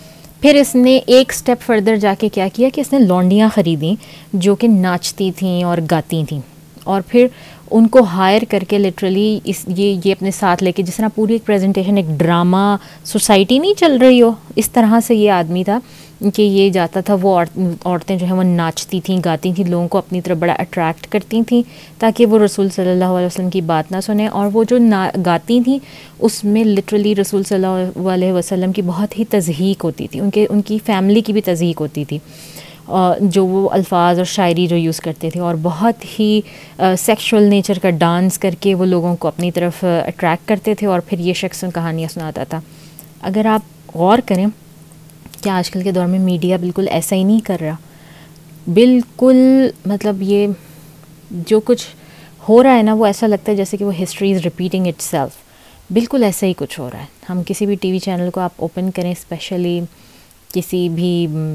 پھر اس نے ایک سٹیپ فردر جا کے کیا کیا کہ اس نے لونڈیاں خریدیں جو کہ ناچتی تھیں اور گاتی تھیں، اور پھر ان کو ہائر کر کے لٹرلی اس یہ یہ اپنے ساتھ لے کے، جس طرح پوری ایک پریزنٹیشن ایک ڈرامہ سوسائٹی نہیں چل رہی ہو، اس طرح سے یہ آدمی تھا کہ یہ جاتا تھا، وہ عورتیں جو ہیں وہ ناچتی تھیں گاتی تھیں، لوگوں کو اپنی طرف بڑا اٹریکٹ کرتی تھیں تاکہ وہ رسول صلی اللہ علیہ وسلم کی بات نہ سنیں، اور وہ جو نا گاتی تھیں اس میں لٹرلی رسول صلی اللہ علیہ وسلم کی بہت ہی تضحیق ہوتی تھی، ان کے ان کی فیملی کی بھی تضحیق ہوتی تھی، جو وہ الفاظ اور شاعری جو یوز کرتے تھے، اور بہت ہی سیکشول نیچر کا ڈانس کر کے وہ لوگوں کو اپنی طرف اٹریکٹ کرتے تھے، اور پھر یہ شخص کہانیاں سناتا تھا۔ اگر آپ غور کریں کہ آج کل کے دور میں میڈیا بالکل ایسا ہی نہیں کر رہا، بالکل مطلب یہ جو کچھ ہو رہا ہے نا وہ ایسا لگتا ہے جیسے کہ وہ history is repeating itself, بالکل ایسا ہی کچھ ہو رہا ہے۔ ہم کسی بھی ٹی وی چینل کو آپ اوپن کریں، اسپیشلی کسی بھی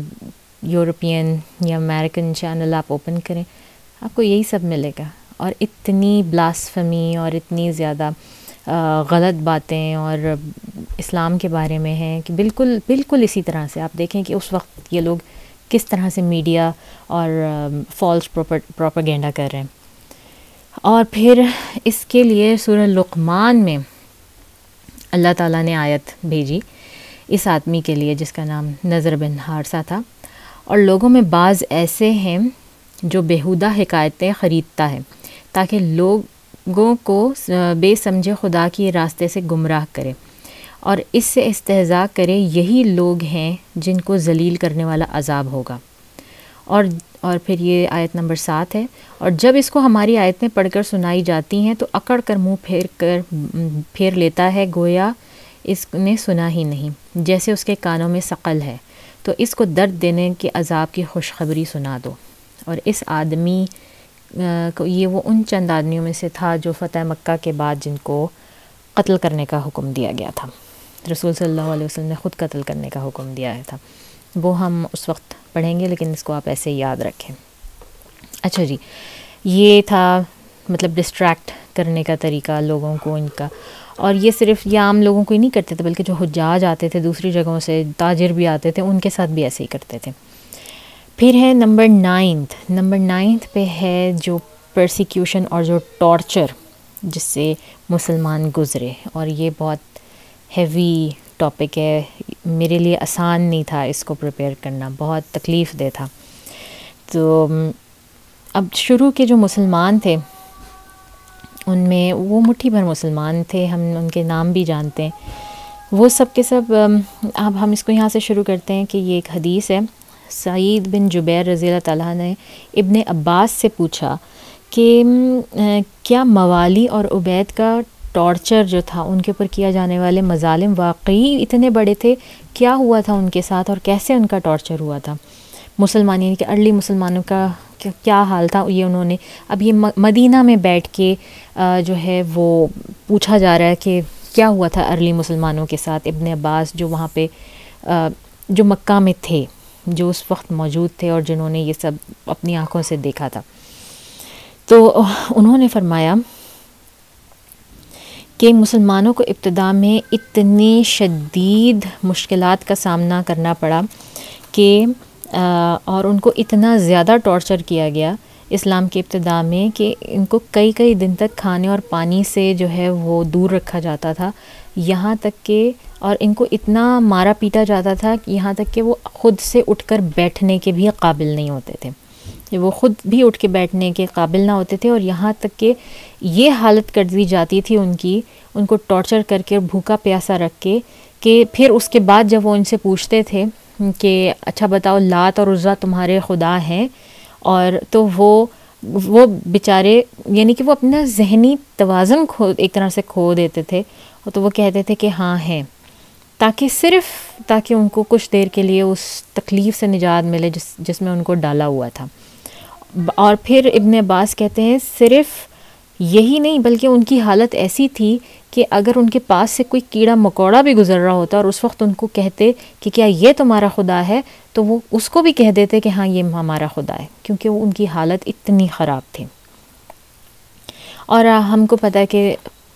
یورپین یا امریکن چینل آپ اوپن کریں، آپ کو یہی سب ملے گا، اور اتنی بلاسفمی اور اتنی زیادہ غلط باتیں اور اسلام کے بارے میں ہیں کہ بالکل بالکل اسی طرح سے آپ دیکھیں کہ اس وقت یہ لوگ کس طرح سے میڈیا اور فالس پروپیگنڈا کر رہے ہیں۔ اور پھر اس کے لیے سورہ لقمان میں اللہ تعالیٰ نے آیت بھیجی اس آدمی کے لیے جس کا نام نضر بن حارثہ تھا، اور لوگوں میں بعض ایسے ہیں جو بیہودہ حکایتیں خریدتا ہے تاکہ لوگوں کو بے سمجھے خدا کی راستے سے گمراہ کرے اور اس سے استہزاء کرے، یہی لوگ ہیں جن کو ذلیل کرنے والا عذاب ہوگا۔ اور اور پھر یہ آیت نمبر سات ہے، اور جب اس کو ہماری آیتیں پڑھ کر سنائی جاتی ہیں تو اکڑ کر منہ پھیر کر پھیر لیتا ہے، گویا اس نے سنا ہی نہیں، جیسے اس کے کانوں میں ثقل ہے، تو اس کو درد دینے کے عذاب کی خوشخبری سنا دو۔ اور اس آدمی کو، یہ وہ ان چند آدمیوں میں سے تھا جو فتح مکہ کے بعد جن کو قتل کرنے کا حکم دیا گیا تھا، رسول صلی اللہ علیہ وسلم نے خود قتل کرنے کا حکم دیا تھا، وہ ہم اس وقت پڑھیں گے، لیکن اس کو آپ ایسے ہی یاد رکھیں۔ اچھا جی، یہ تھا مطلب ڈسٹریکٹ کرنے کا طریقہ لوگوں کو ان کا، اور یہ صرف یہ عام لوگوں کو ہی نہیں کرتے تھے بلکہ جو حجاج آتے تھے دوسری جگہوں سے، تاجر بھی آتے تھے، ان کے ساتھ بھی ایسے ہی کرتے تھے۔ پھر ہے نمبر نائنتھ نمبر نائنتھ پہ ہے جو پرسیکیوشن اور جو ٹارچر جس سے مسلمان گزرے، اور یہ بہت ہیوی ٹاپک ہے، میرے لیے آسان نہیں تھا اس کو پریپیئر کرنا، بہت تکلیف دہ تھا۔ تو اب شروع کے جو مسلمان تھے ان میں وہ مٹھی بھر مسلمان تھے، ہم ان کے نام بھی جانتے ہیں، وہ سب کے سب۔ اب ہم اس کو یہاں سے شروع کرتے ہیں کہ یہ ایک حدیث ہے، سعید بن جبیر رضی اللہ تعالیٰ نے ابن عباس سے پوچھا کہ کیا موالی اور عبید کا ٹارچر جو تھا، ان کے اوپر کیا جانے والے مظالم واقعی اتنے بڑے تھے؟ کیا ہوا تھا ان کے ساتھ اور کیسے ان کا ٹارچر ہوا تھا؟ مسلمان یعنی کہ ارلی مسلمانوں کا کیا حال تھا، یہ انہوں نے اب یہ مدینہ میں بیٹھ کے جو ہے وہ پوچھا جا رہا ہے کہ کیا ہوا تھا ارلی مسلمانوں کے ساتھ۔ ابن عباس جو وہاں پہ جو مکہ میں تھے، جو اس وقت موجود تھے اور جنہوں نے یہ سب اپنی آنکھوں سے دیکھا تھا، تو انہوں نے فرمایا کہ مسلمانوں کو ابتدا میں اتنی شدید مشکلات کا سامنا کرنا پڑا کہ اور ان کو اتنا زیادہ ٹارچر کیا گیا اسلام کے ابتدا میں کہ ان کو کئی کئی دن تک کھانے اور پانی سے جو ہے وہ دور رکھا جاتا تھا، یہاں تک کہ اور ان کو اتنا مارا پیٹا جاتا تھا کہ یہاں تک کہ وہ خود سے اٹھ کر بیٹھنے کے بھی قابل نہیں ہوتے تھے، وہ خود بھی اٹھ کے بیٹھنے کے قابل نہ ہوتے تھے، اور یہاں تک کہ یہ حالت کر دی جاتی تھی ان کی، ان کو ٹارچر کر کے بھوکا پیاسا رکھ کے، کہ پھر اس کے بعد جب وہ ان سے پوچھتے تھے کہ اچھا بتاؤ لات اور عزیٰ تمہارے خدا ہیں، اور تو وہ وہ بیچارے یعنی کہ وہ اپنا ذہنی توازن کھو ایک طرح سے کھو دیتے تھے، تو وہ کہتے تھے کہ ہاں ہیں، تاکہ صرف تاکہ ان کو کچھ دیر کے لیے اس تکلیف سے نجات ملے جس جس میں ان کو ڈالا ہوا تھا۔ اور پھر ابن عباس کہتے ہیں صرف یہی نہیں بلکہ ان کی حالت ایسی تھی کہ اگر ان کے پاس سے کوئی کیڑا مکوڑا بھی گزر رہا ہوتا اور اس وقت ان کو کہتے کہ کیا یہ تمہارا خدا ہے، تو وہ اس کو بھی کہہ دیتے کہ ہاں یہ ہمارا خدا ہے، کیونکہ وہ ان کی حالت اتنی خراب تھی۔ اور ہم کو پتہ ہے کہ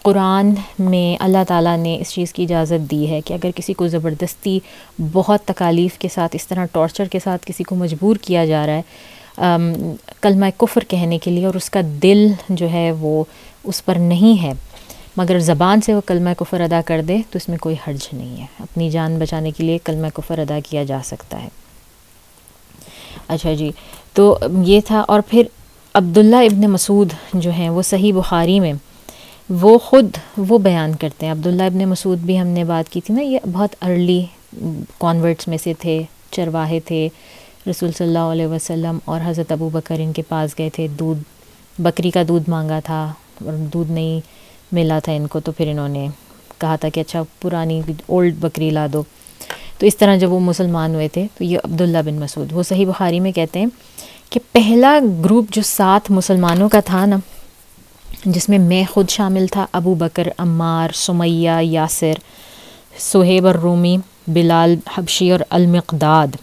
قرآن میں اللہ تعالیٰ نے اس چیز کی اجازت دی ہے کہ اگر کسی کو زبردستی بہت تکالیف کے ساتھ اس طرح ٹارچر کے ساتھ کسی کو مجبور کیا جا رہا ہے کلمہ کفر کہنے کے لیے اور اس کا دل جو ہے وہ اس پر نہیں ہے مگر زبان سے وہ کلمہ کفر ادا کر دے تو اس میں کوئی حرج نہیں ہے، اپنی جان بچانے کے لیے کلمہ کفر ادا کیا جا سکتا ہے۔ اچھا جی، تو یہ تھا۔ اور پھر عبداللہ ابن مسعود جو ہیں وہ صحیح بخاری میں وہ خود وہ بیان کرتے ہیں، عبداللہ ابن مسعود بھی ہم نے بات کی تھی نا، یہ بہت ارلی کانورٹس میں سے تھے، چرواہے تھے، رسول صلی اللہ علیہ وسلم اور حضرت ابو بکر ان کے پاس گئے تھے، دودھ بکری کا دودھ مانگا تھا اور دودھ نہیں ملا تھا ان کو، تو پھر انہوں نے کہا تھا کہ اچھا پرانی اولڈ بکری لا دو، تو اس طرح جب وہ مسلمان ہوئے تھے تو یہ عبداللہ بن مسعود وہ صحیح بخاری میں کہتے ہیں کہ پہلا گروپ جو سات مسلمانوں کا تھا نا، جس میں میں خود شامل تھا، ابو بکر، عمار، سمیہ، یاسر، صہیب الرومی، بلال حبشی اور المقداد،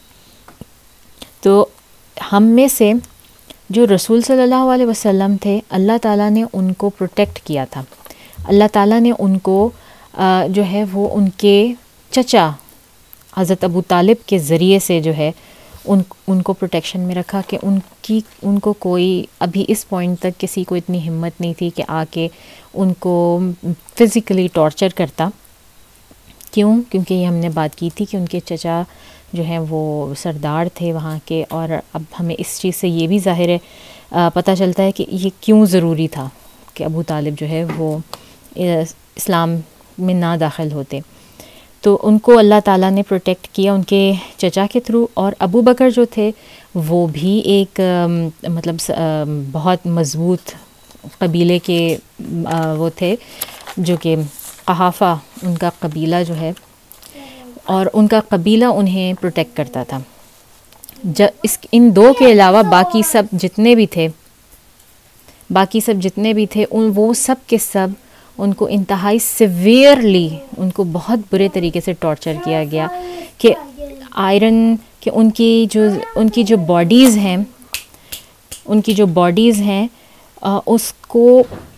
تو ہم میں سے جو رسول صلی اللہ علیہ وسلم تھے اللہ تعالیٰ نے ان کو پروٹیکٹ کیا تھا، اللہ تعالیٰ نے ان کو جو ہے وہ ان کے چچا حضرت ابو طالب کے ذریعے سے جو ہے ان ان کو پروٹیکشن میں رکھا کہ ان کی ان کو کوئی ابھی اس پوائنٹ تک کسی کو اتنی ہمت نہیں تھی کہ آ کے ان کو فزیکلی ٹارچر کرتا۔ کیوں؟ کیونکہ یہ ہم نے بات کی تھی کہ ان کے چچا جو ہیں وہ سردار تھے وہاں کے، اور اب ہمیں اس چیز سے یہ بھی ظاہر ہے پتہ چلتا ہے کہ یہ کیوں ضروری تھا کہ ابو طالب جو ہے وہ اسلام میں نہ داخل ہوتے، تو ان کو اللہ تعالیٰ نے پروٹیکٹ کیا ان کے چچا کے تھرو۔ اور ابو بکر جو تھے وہ بھی ایک مطلب بہت مضبوط قبیلے کے وہ تھے، جو کہ قحافہ ان کا قبیلہ جو ہے، اور ان کا قبیلہ انہیں پروٹیکٹ کرتا تھا۔ جب اس ان دو کے علاوہ باقی سب جتنے بھی تھے باقی سب جتنے بھی تھے ان وہ سب کے سب ان کو انتہائی سیویئرلی ان کو بہت برے طریقے سے ٹارچر کیا گیا کہ آئرن کہ ان کی جو ان کی جو باڈیز ہیں ان کی جو باڈیز ہیں اس کو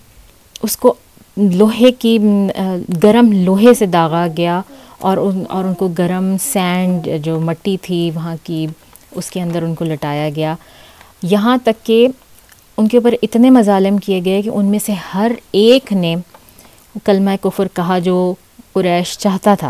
اس کو لوہے کی گرم لوہے سے داغا گیا، اور ان اور ان کو گرم سینڈ جو مٹی تھی وہاں کی اس کے اندر ان کو لٹایا گیا، یہاں تک کہ ان کے اوپر اتنے مظالم کیے گئے کہ ان میں سے ہر ایک نے کلمہ کفر کہا جو قریش چاہتا تھا۔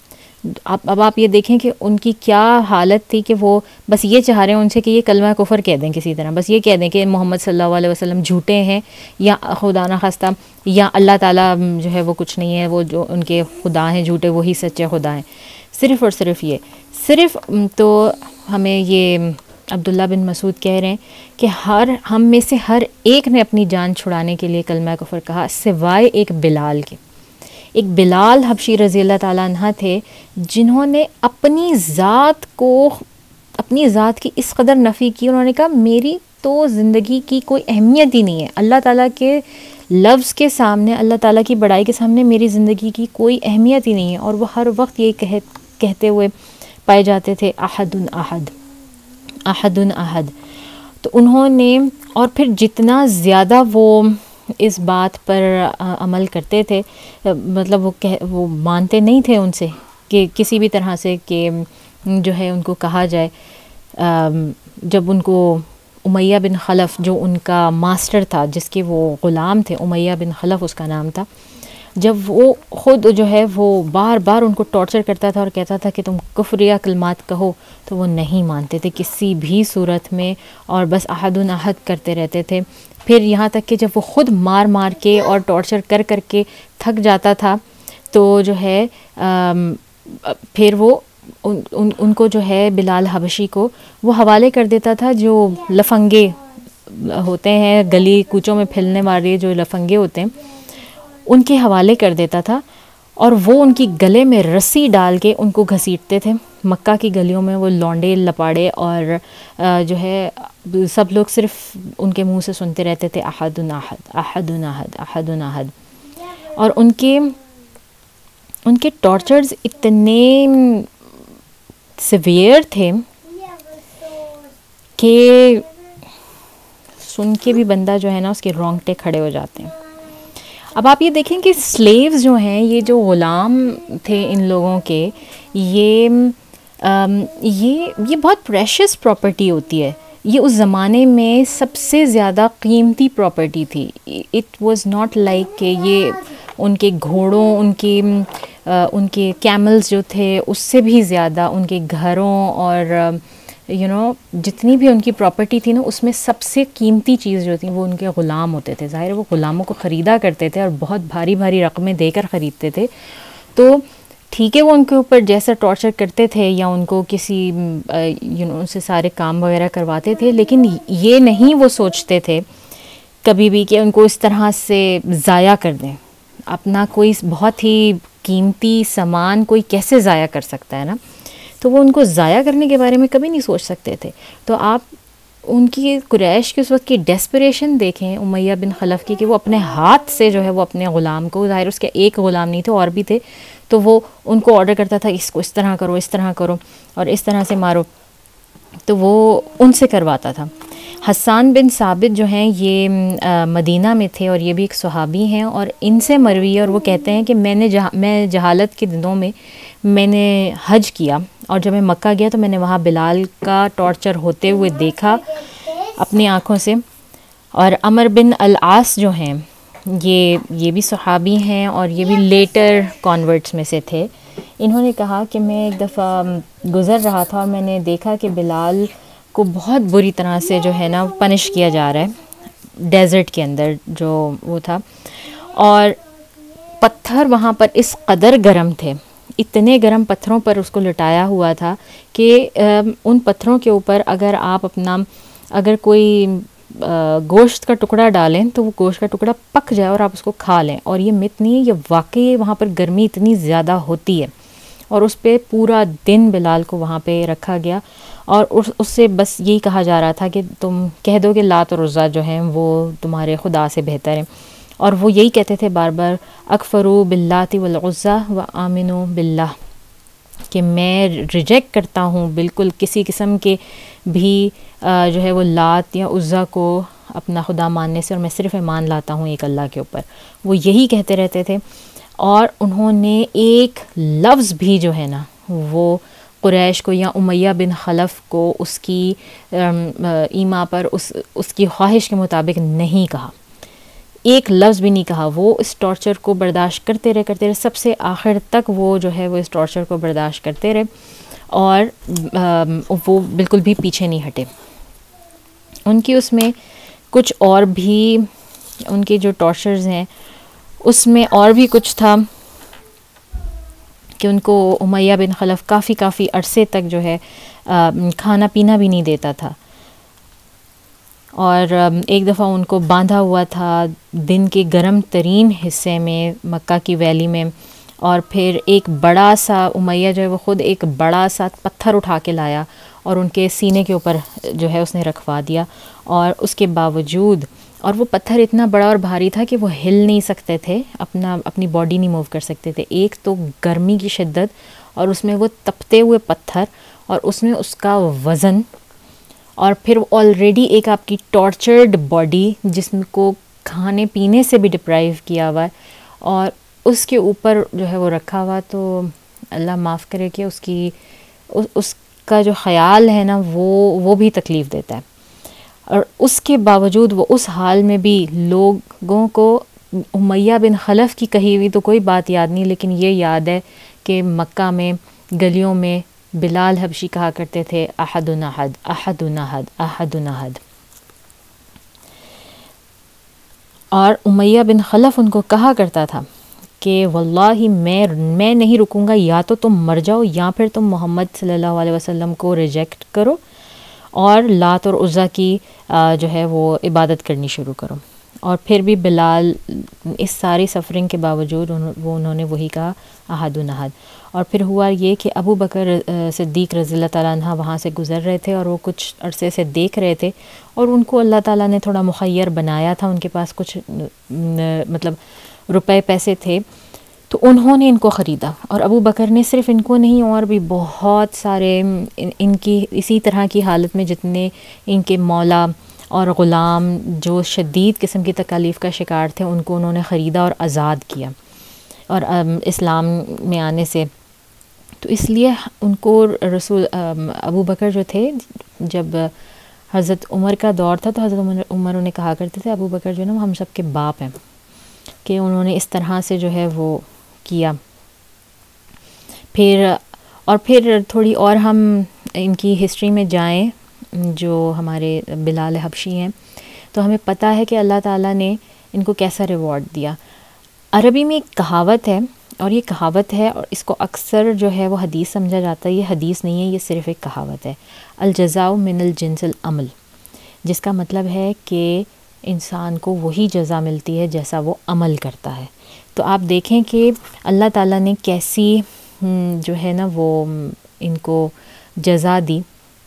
اب اب آپ یہ دیکھیں کہ ان کی کیا حالت تھی کہ وہ بس یہ چاہ رہے ہیں ان سے کہ یہ کلمہ کفر کہہ دیں کسی طرح، بس یہ کہہ دیں کہ محمد صلی اللہ علیہ وسلم جھوٹے ہیں، یا خدا نخواستہ یا اللہ تعالیٰ جو ہے وہ کچھ نہیں ہے، وہ جو ان کے خدا ہیں جھوٹے وہی سچے خدا ہیں، صرف اور صرف یہ صرف تو ہمیں یہ عبداللہ بن مسعود کہہ رہے ہیں کہ ہر ہم میں سے ہر ایک نے اپنی جان چھڑانے کے لیے کلمہ کفر کہا سوائے ایک بلال کے۔ ایک بلال حبشی رضی اللہ تعالیٰ عنہ تھے جنہوں نے اپنی ذات کو اپنی ذات کی اس قدر نفی کی، انہوں نے کہا میری تو زندگی کی کوئی اہمیت ہی نہیں ہے، اللہ تعالیٰ کے لفظ کے سامنے، اللہ تعالیٰ کی بڑائی کے سامنے میری زندگی کی کوئی اہمیت ہی نہیں ہے، اور وہ ہر وقت یہ کہہ کہتے ہوئے پائے جاتے تھے احد احد احد احد۔ تو انہوں نے اور پھر جتنا زیادہ وہ اس بات پر عمل کرتے تھے، مطلب وہ کہ وہ مانتے نہیں تھے ان سے کہ کسی بھی طرح سے کہ جو ہے ان کو کہا جائے، جب ان کو امیہ بن خلف جو ان کا ماسٹر تھا جس کے وہ غلام تھے، امیہ بن خلف اس کا نام تھا، جب وہ خود جو ہے وہ بار بار ان کو ٹارچر کرتا تھا اور کہتا تھا کہ تم کفر یا کلمات کہو، تو وہ نہیں مانتے تھے کسی بھی صورت میں، اور بس احد احد کرتے رہتے تھے۔ پھر یہاں تک کہ جب وہ خود مار مار کے اور ٹارچر کر کر کے تھک جاتا تھا تو جو ہے پھر وہ ان, ان, ان کو جو ہے بلال حبشی کو وہ حوالے کر دیتا تھا، جو لفنگے ہوتے ہیں گلی کوچوں میں پھیلنے والے جو لفنگے ہوتے ہیں ان کے حوالے کر دیتا تھا، اور وہ ان کی گلے میں رسی ڈال کے ان کو گھسیٹتے تھے۔ مکہ کی گلیوں میں وہ لونڈے لپاڑے اور جو ہے سب لوگ صرف ان کے منہ سے سنتے رہتے تھے احد احد احد احد احد احد، اور ان کے ان کے ٹارچرز اتنے سیویئر تھے کہ سن کے بھی بندہ جو ہے نا اس کے رونگٹے کھڑے ہو جاتے ہیں۔ اب آپ یہ دیکھیں کہ سلیوز جو ہیں، یہ جو غلام تھے ان لوگوں کے، یہ یہ یہ بہت پریشیس پراپرٹی ہوتی ہے. یہ اس زمانے میں سب سے زیادہ قیمتی پراپرٹی تھی. اٹ واز ناٹ لائک کہ یہ ان کے گھوڑوں، ان کے ان کے کیملز جو تھے اس سے بھی زیادہ ان کے گھروں اور یو نو جتنی بھی ان کی پراپرٹی تھی نا، اس میں سب سے قیمتی چیز جو تھی وہ ان کے غلام ہوتے تھے. ظاہر ہے وہ غلاموں کو خریدا کرتے تھے اور بہت بھاری بھاری رقمیں دے کر خریدتے تھے. تو ٹھیک ہے وہ ان کے اوپر جیسا ٹارچر کرتے تھے یا ان کو کسی یو نو ان سے سارے کام وغیرہ کرواتے تھے، لیکن یہ نہیں وہ سوچتے تھے کبھی بھی کہ ان کو اس طرح سے ضائع کر دیں. اپنا کوئی بہت ہی قیمتی سامان کوئی کیسے ضائع کر سکتا ہے نا، تو وہ ان کو ضائع کرنے کے بارے میں کبھی نہیں سوچ سکتے تھے. تو آپ ان کی قریش کی اس وقت کی ڈیسپریشن دیکھیں امیہ بن خلف کی، کہ وہ اپنے ہاتھ سے جو ہے وہ اپنے غلام کو، ظاہر اس کے ایک غلام نہیں تھے اور بھی تھے، تو وہ ان کو آرڈر کرتا تھا اس کو اس طرح کرو، اس طرح کرو اور اس طرح سے مارو، تو وہ ان سے کرواتا تھا. حسان بن ثابت جو ہیں یہ مدینہ میں تھے اور یہ بھی ایک صحابی ہیں، اور ان سے مروی ہے اور وہ کہتے ہیں کہ میں نے جہاں میں جہالت کے دنوں میں میں نے حج کیا، اور جب میں مکہ گیا تو میں نے وہاں بلال کا ٹارچر ہوتے ہوئے دیکھا اپنی آنکھوں سے. اور عمر بن العاص جو ہیں یہ یہ بھی صحابی ہیں اور یہ بھی لیٹر کانورٹس میں سے تھے. انہوں نے کہا کہ میں ایک دفعہ گزر رہا تھا اور میں نے دیکھا کہ بلال کو بہت بری طرح سے جو ہے نا پنش کیا جا رہا ہے ڈیزرٹ کے اندر جو وہ تھا، اور پتھر وہاں پر اس قدر گرم تھے، اتنے گرم پتھروں پر اس کو لٹایا ہوا تھا کہ ان پتھروں کے اوپر اگر آپ اپنا اگر کوئی گوشت کا ٹکڑا ڈالیں تو وہ گوشت کا ٹکڑا پک جائے اور آپ اس کو کھا لیں. اور یہ مت نہیں ہے، یہ واقعی وہاں پر گرمی اتنی زیادہ ہوتی ہے. اور اس پہ پورا دن بلال کو وہاں پہ رکھا گیا اور اس اس سے بس یہی کہا جا رہا تھا کہ تم کہہ دو کہ لات اور عزیٰ جو ہیں وہ تمہارے خدا سے بہتر ہیں. اور وہ یہی کہتے تھے بار بار اکفروا باللات والعزیٰ و آمنوا باللہ، کہ میں ریجیکٹ کرتا ہوں بالکل کسی قسم کے بھی جو ہے وہ لات یا عزیٰ کو اپنا خدا ماننے سے، اور میں صرف ایمان لاتا ہوں ایک اللہ کے اوپر. وہ یہی کہتے رہتے تھے. اور انہوں نے ایک لفظ بھی جو ہے نا وہ قریش کو یا امیہ بن خلف کو اس کی ایما پر اس اس کی خواہش کے مطابق نہیں کہا، ایک لفظ بھی نہیں کہا. وہ اس ٹارچر کو برداشت کرتے رہے کرتے رہے سب سے آخر تک وہ جو ہے وہ اس ٹارچر کو برداشت کرتے رہے اور وہ بالکل بھی پیچھے نہیں ہٹے. ان کی اس میں کچھ اور بھی ان کے جو ٹارچرز ہیں اس میں اور بھی کچھ تھا کہ ان کو امیہ بن خلف کافی کافی عرصے تک جو ہے کھانا پینا بھی نہیں دیتا تھا. اور ایک دفعہ ان کو باندھا ہوا تھا دن کے گرم ترین حصے میں مکہ کی ویلی میں، اور پھر ایک بڑا سا امیہ جو ہے وہ خود ایک بڑا سا پتھر اٹھا کے لایا اور ان کے سینے کے اوپر جو ہے اس نے رکھوا دیا. اور اس کے باوجود، اور وہ پتھر اتنا بڑا اور بھاری تھا کہ وہ ہل نہیں سکتے تھے، اپنا اپنی باڈی نہیں موو کر سکتے تھے. ایک تو گرمی کی شدت، اور اس میں وہ تپتے ہوئے پتھر، اور اس میں اس کا وزن، اور پھر آلریڈی ایک آپ کی ٹارچرڈ باڈی جسم کو کھانے پینے سے بھی ڈپرائیو کیا ہوا ہے، اور اس کے اوپر جو ہے وہ رکھا ہوا. تو اللہ معاف کرے کہ اس کی اس کا جو خیال ہے نا وہ وہ بھی تکلیف دیتا ہے. اور اس کے باوجود وہ اس حال میں بھی لوگوں کو امیہ بن خلف کی کہی ہوئی تو کوئی بات یاد نہیں، لیکن یہ یاد ہے کہ مکہ میں گلیوں میں بلال حبشی کہا کرتے تھے احد احد احد احد احد احد. اور امیہ بن خلف ان کو کہا کرتا تھا کہ واللہ میں میں نہیں رکوں گا، یا تو تم مر جاؤ یا پھر تم محمد صلی اللہ علیہ وسلم کو ریجیکٹ کرو اور لات اور عزیٰ کی جو ہے وہ عبادت کرنی شروع کرو. اور پھر بھی بلال اس ساری سفرنگ کے باوجود وہ انہوں نے وہی کہا احد احد. اور پھر ہوا یہ کہ ابو بکر صدیق رضی اللہ تعالیٰ عنہ وہاں سے گزر رہے تھے اور وہ کچھ عرصے سے دیکھ رہے تھے، اور ان کو اللہ تعالیٰ نے تھوڑا مخیر بنایا تھا، ان کے پاس کچھ مطلب روپے پیسے تھے، تو انہوں نے ان کو خریدا. اور ابو بکر نے صرف ان کو نہیں اور بھی بہت سارے ان کی اسی طرح کی حالت میں جتنے ان کے مولا اور غلام جو شدید قسم کی تکالیف کا شکار تھے ان کو انہوں نے خریدا اور آزاد کیا، اور اسلام میں آنے سے تو اس لیے ان کو رسول ابو بکر جو تھے، جب حضرت عمر کا دور تھا تو حضرت عمر عمر انہیں کہا کرتے تھے ابو بکر جو ہے نا وہ ہم سب کے باپ ہیں، کہ انہوں نے اس طرح سے جو ہے وہ کیا۔ پھر اور پھر تھوڑی اور ہم ان کی ہسٹری میں جائیں جو ہمارے بلال حبشی ہیں، تو ہمیں پتہ ہے کہ اللہ تعالیٰ نے ان کو کیسا ریوارڈ دیا۔ عربی میں ایک کہاوت ہے، اور یہ کہاوت ہے اور اس کو اکثر جو ہے وہ حدیث سمجھا جاتا ہے، یہ حدیث نہیں ہے، یہ صرف ایک کہاوت ہے، الجزاء من الجنس العمل، جس کا مطلب ہے کہ انسان کو وہی جزا ملتی ہے جیسا وہ عمل کرتا ہے۔ تو آپ دیکھیں کہ اللہ تعالیٰ نے کیسی جو ہے نا وہ ان کو جزا دی،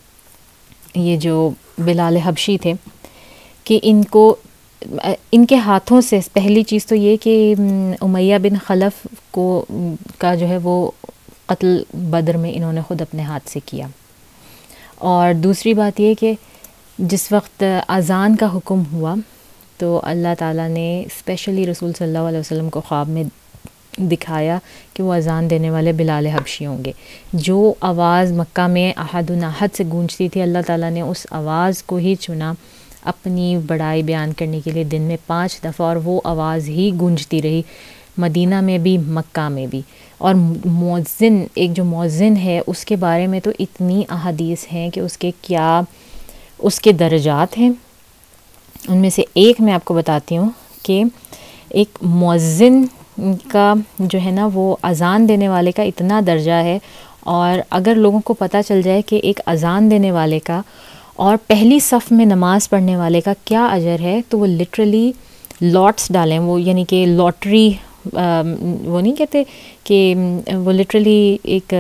یہ جو بلال حبشی تھے، کہ ان کو ان کے ہاتھوں سے پہلی چیز تو یہ کہ امیہ بن خلف کو کا جو ہے وہ قتل بدر میں انہوں نے خود اپنے ہاتھ سے کیا، اور دوسری بات یہ کہ جس وقت اذان کا حکم ہوا تو اللہ تعالیٰ نے اسپیشلی رسول صلی اللہ علیہ وسلم کو خواب میں دکھایا کہ وہ اذان دینے والے بلال حبشی ہوں گے۔ جو آواز مکہ میں احد احد سے گونجتی تھی، اللہ تعالیٰ نے اس آواز کو ہی چنا اپنی بڑائی بیان کرنے کے لیے دن میں پانچ دفعہ، اور وہ آواز ہی گونجتی رہی مدینہ میں بھی مکہ میں بھی۔ اور مؤذن، ایک جو مؤذن ہے اس کے بارے میں تو اتنی احادیث ہیں کہ اس کے کیا اس کے درجات ہیں۔ ان میں سے ایک میں آپ کو بتاتی ہوں کہ ایک مؤذن کا جو ہے نا وہ اذان دینے والے کا اتنا درجہ ہے، اور اگر لوگوں کو پتہ چل جائے کہ ایک اذان دینے والے کا اور پہلی صف میں نماز پڑھنے والے کا کیا اجر ہے، تو وہ لٹرلی لاٹس ڈالیں، وہ یعنی کہ لاٹری وہ نہیں کہتے کہ وہ لٹرلی ایک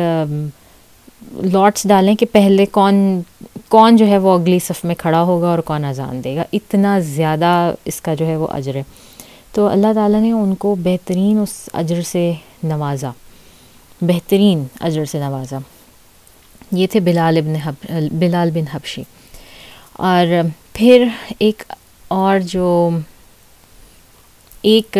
لاٹس ڈالیں کہ پہلے کون کون جو ہے وہ اگلی صف میں کھڑا ہوگا اور کون اذان دے گا، اتنا زیادہ اس کا جو ہے وہ اجر ہے۔ تو اللہ تعالیٰ نے ان کو بہترین اس اجر سے نوازا، بہترین اجر سے نوازا۔ یہ تھے بلال ابن حب بلال بن حبشی۔ اور پھر ایک اور جو ایک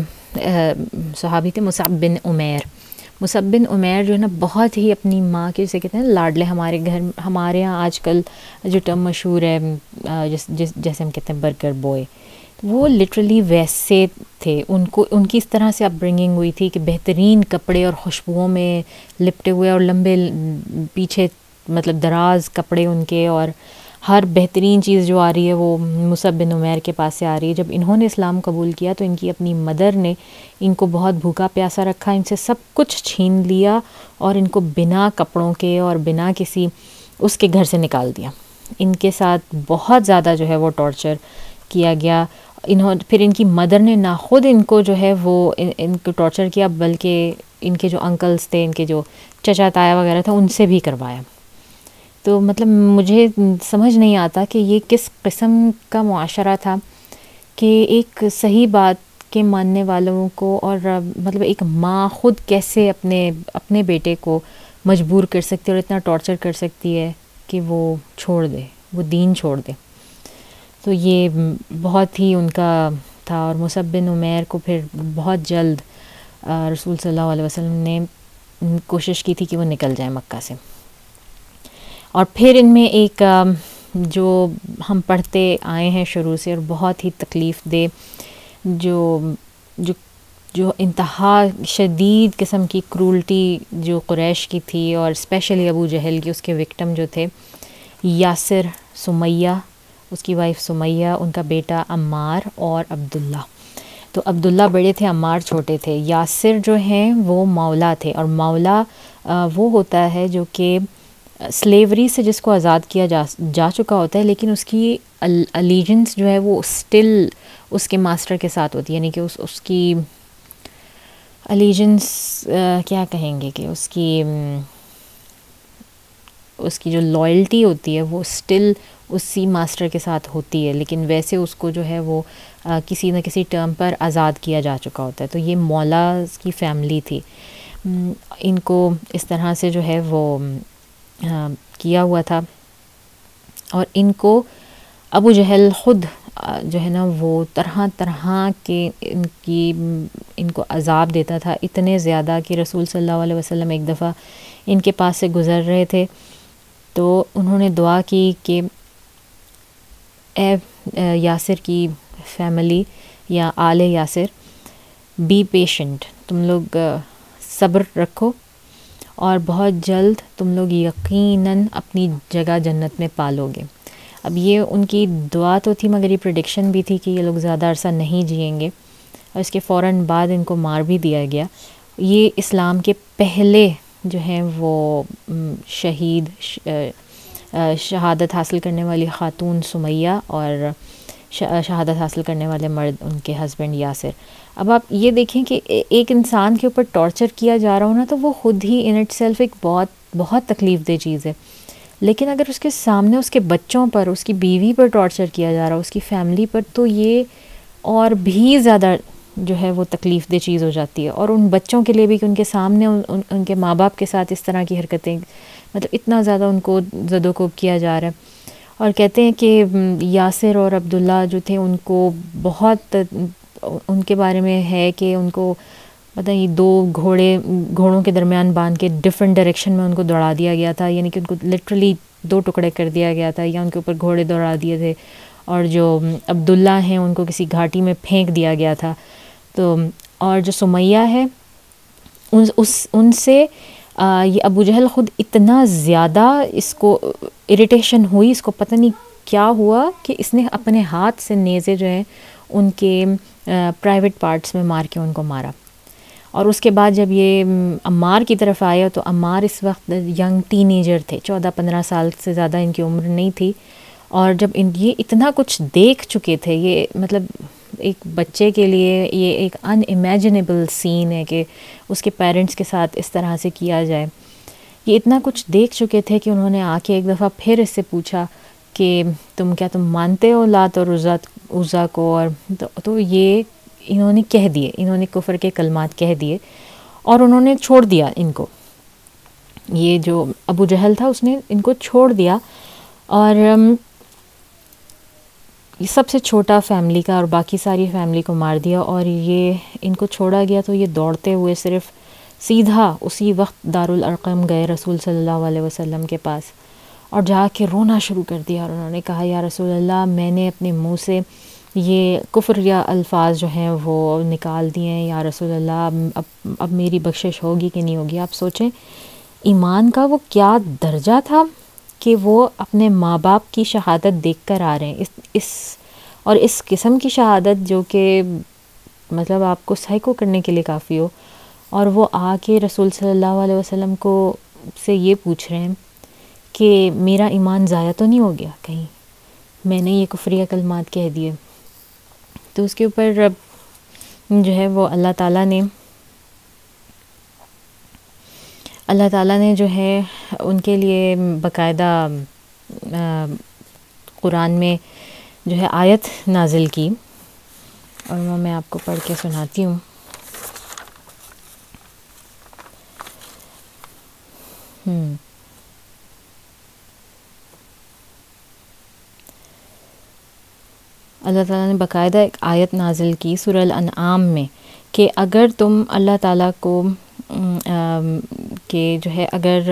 صحابی تھے مصعب بن عمیر۔ مصعب بن عمیر جو ہے نا بہت ہی اپنی ماں کے جسے کہتے ہیں لاڈلے، ہمارے گھر ہمارے یہاں آج کل جو ٹرم مشہور ہے جس جس جیسے ہم کہتے ہیں برگر بوائے، وہ لٹرلی ویسے تھے، ان کو ان کی اس طرح سے اپ برنگنگ ہوئی تھی کہ بہترین کپڑے اور خوشبوؤں میں لپٹے ہوئے، اور لمبے پیچھے مطلب دراز کپڑے ان کے، اور ہر بہترین چیز جو آ رہی ہے وہ مصعب بن عمیر کے پاس سے آ رہی ہے۔ جب انہوں نے اسلام قبول کیا تو ان کی اپنی مدر نے ان کو بہت بھوکا پیاسا رکھا، ان سے سب کچھ چھین لیا، اور ان کو بنا کپڑوں کے اور بنا کسی اس کے گھر سے نکال دیا۔ ان کے ساتھ بہت زیادہ جو ہے وہ ٹارچر کیا گیا۔ انہوں پھر ان کی مدر نے نہ خود ان کو جو ہے وہ ان, ان کو ٹارچر کیا، بلکہ ان کے جو انکلز تھے، ان کے جو چچا تایا وغیرہ تھا، ان سے بھی کروایا۔ تو مطلب مجھے سمجھ نہیں آتا کہ یہ کس قسم کا معاشرہ تھا کہ ایک صحیح بات کے ماننے والوں کو، اور مطلب ایک ماں خود کیسے اپنے اپنے بیٹے کو مجبور کر سکتی ہے اور اتنا ٹارچر کر سکتی ہے کہ وہ چھوڑ دے، وہ دین چھوڑ دے۔ تو یہ بہت ہی ان کا تھا۔ اور مصعب بن عمیر کو پھر بہت جلد رسول صلی اللہ علیہ وسلم نے کوشش کی تھی کہ وہ نکل جائیں مکہ سے۔ اور پھر ان میں ایک جو ہم پڑھتے آئے ہیں شروع سے اور بہت ہی تکلیف دہ، جو جو جو انتہا شدید قسم کی کرولٹی جو قریش کی تھی، اور اسپیشلی ابو جہل کی، اس کے وکٹم جو تھے یاسر، سمیہ اس کی وائف سمیہ، ان کا بیٹا عمار اور عبداللہ۔ تو عبداللہ بڑے تھے، عمار چھوٹے تھے۔ یاسر جو ہیں وہ مولا تھے، اور مولا وہ ہوتا ہے جو کہ سلیوری سے جس کو آزاد کیا جا جا چکا ہوتا ہے، لیکن اس کی الیجنس جو ہے وہ اسٹل اس کے ماسٹر کے ساتھ ہوتی ہے، یعنی کہ اس اس کی الیجنس کیا کہیں گے کہ اس کی اس کی جو لائلٹی ہوتی ہے وہ اسٹل اسی ماسٹر کے ساتھ ہوتی ہے، لیکن ویسے اس کو جو ہے وہ کسی نہ کسی ٹرم پر آزاد کیا جا چکا ہوتا ہے۔ تو یہ مولا کی فیملی تھی، ان کو اس طرح سے جو ہے وہ کیا ہوا تھا، اور ان کو ابو جہل خود جو ہے نا وہ طرح طرح کے ان کی ان کو عذاب دیتا تھا، اتنے زیادہ کہ رسول صلی اللہ علیہ وسلم ایک دفعہ ان کے پاس سے گزر رہے تھے تو انہوں نے دعا کی کہ اے یاسر کی فیملی یا آل یاسر، بی پیشنٹ، تم لوگ صبر رکھو اور بہت جلد تم لوگ یقیناً اپنی جگہ جنت میں پالو گے۔ اب یہ ان کی دعا تو تھی مگر یہ پریڈکشن بھی تھی کہ یہ لوگ زیادہ عرصہ نہیں جئیں گے، اور اس کے فوراً بعد ان کو مار بھی دیا گیا۔ یہ اسلام کے پہلے جو ہیں وہ شہید شہادت حاصل کرنے والی خاتون سمیہ اور شہادت حاصل کرنے والے مرد ان کے ہسبینڈ یاسر۔ اب آپ یہ دیکھیں کہ ایک انسان کے اوپر ٹارچر کیا جا رہا ہو نا تو وہ خود ہی ان اٹ سیلف ایک بہت بہت تکلیف دہ چیز ہے، لیکن اگر اس کے سامنے اس کے بچوں پر، اس کی بیوی پر ٹارچر کیا جا رہا ہو، اس کی فیملی پر، تو یہ اور بھی زیادہ جو ہے وہ تکلیف دہ چیز ہو جاتی ہے۔ اور ان بچوں کے لیے بھی کہ ان کے سامنے ان, ان, ان کے ماں باپ کے ساتھ اس طرح کی حرکتیں، مطلب اتنا زیادہ ان کو زد و کوب کیا جا رہا ہے۔ اور کہتے ہیں کہ یاسر اور عبداللہ جو تھے ان کو بہت ان کے بارے میں ہے کہ ان کو پتہ نہیں دو گھوڑے گھوڑوں کے درمیان باندھ کے ڈفرینٹ ڈائریکشن میں ان کو دوڑا دیا گیا تھا، یعنی کہ ان کو لٹرلی دو ٹکڑے کر دیا گیا تھا، یا ان کے اوپر گھوڑے دوڑا دیے تھے، اور جو عبداللہ ہیں ان کو کسی گھاٹی میں پھینک دیا گیا تھا۔ تو اور جو سمیہ ہے ان اس ان سے آ, یہ ابو جہل خود اتنا زیادہ اس کو اریٹیشن ہوئی، اس کو پتہ نہیں کیا ہوا کہ اس نے اپنے ہاتھ سے نیزے جو ہیں ان کے پرائیویٹ پارٹس میں مار کے ان کو مارا۔ اور اس کے بعد جب یہ عمار کی طرف آیا تو عمار اس وقت ینگ ٹین ایجر تھے، چودہ پندرہ سال سے زیادہ ان کی عمر نہیں تھی، اور جب ان یہ اتنا کچھ دیکھ چکے تھے، یہ مطلب ایک بچے کے لیے یہ ایک ان امیجنیبل سین ہے کہ اس کے پیرنٹس کے ساتھ اس طرح سے کیا جائے۔ یہ اتنا کچھ دیکھ چکے تھے کہ انہوں نے آ کے ایک دفعہ پھر اس سے پوچھا کہ تم کیا تم مانتے ہو لات اور عزا کو؟ اور تو, تو یہ انہوں نے کہہ دیے، انہوں نے کفر کے کلمات کہہ دیے اور انہوں نے چھوڑ دیا ان کو۔ یہ جو ابو جہل تھا اس نے ان کو چھوڑ دیا، اور یہ سب سے چھوٹا فیملی کا، اور باقی ساری فیملی کو مار دیا، اور یہ ان کو چھوڑا گیا تو یہ دوڑتے ہوئے صرف سیدھا اسی وقت دارالارقم گئے رسول صلی اللہ علیہ وسلم کے پاس، اور جا کے رونا شروع کر دیا، اور انہوں نے کہا یا رسول اللہ، میں نے اپنے منہ سے یہ کفر یا الفاظ جو ہیں وہ نکال دیے ہیں، یا رسول اللہ اب اب میری بخشش ہوگی کہ نہیں ہوگی؟ آپ سوچیں ایمان کا وہ کیا درجہ تھا کہ وہ اپنے ماں باپ کی شہادت دیکھ کر آ رہے ہیں، اس اس اور اس قسم کی شہادت جو کہ مطلب آپ کو سائیکو کرنے کے لیے کافی ہو، اور وہ آ کے رسول صلی اللہ علیہ وسلم کو سے یہ پوچھ رہے ہیں کہ میرا ایمان ضائع تو نہیں ہو گیا کہیں، میں نے یہ کفریہ کلمات کہہ دیے؟ تو اس کے اوپر جو ہے وہ اللہ تعالیٰ نے اللہ تعالیٰ نے جو ہے ان کے لیے باقاعدہ قرآن میں جو ہے آیت نازل کی، اور وہ میں آپ کو پڑھ کے سناتی ہوں۔ ہم اللہ تعالیٰ نے باقاعدہ ایک آیت نازل کی سورہ الانعام میں کہ اگر تم اللہ تعالیٰ کو کہ جو ہے اگر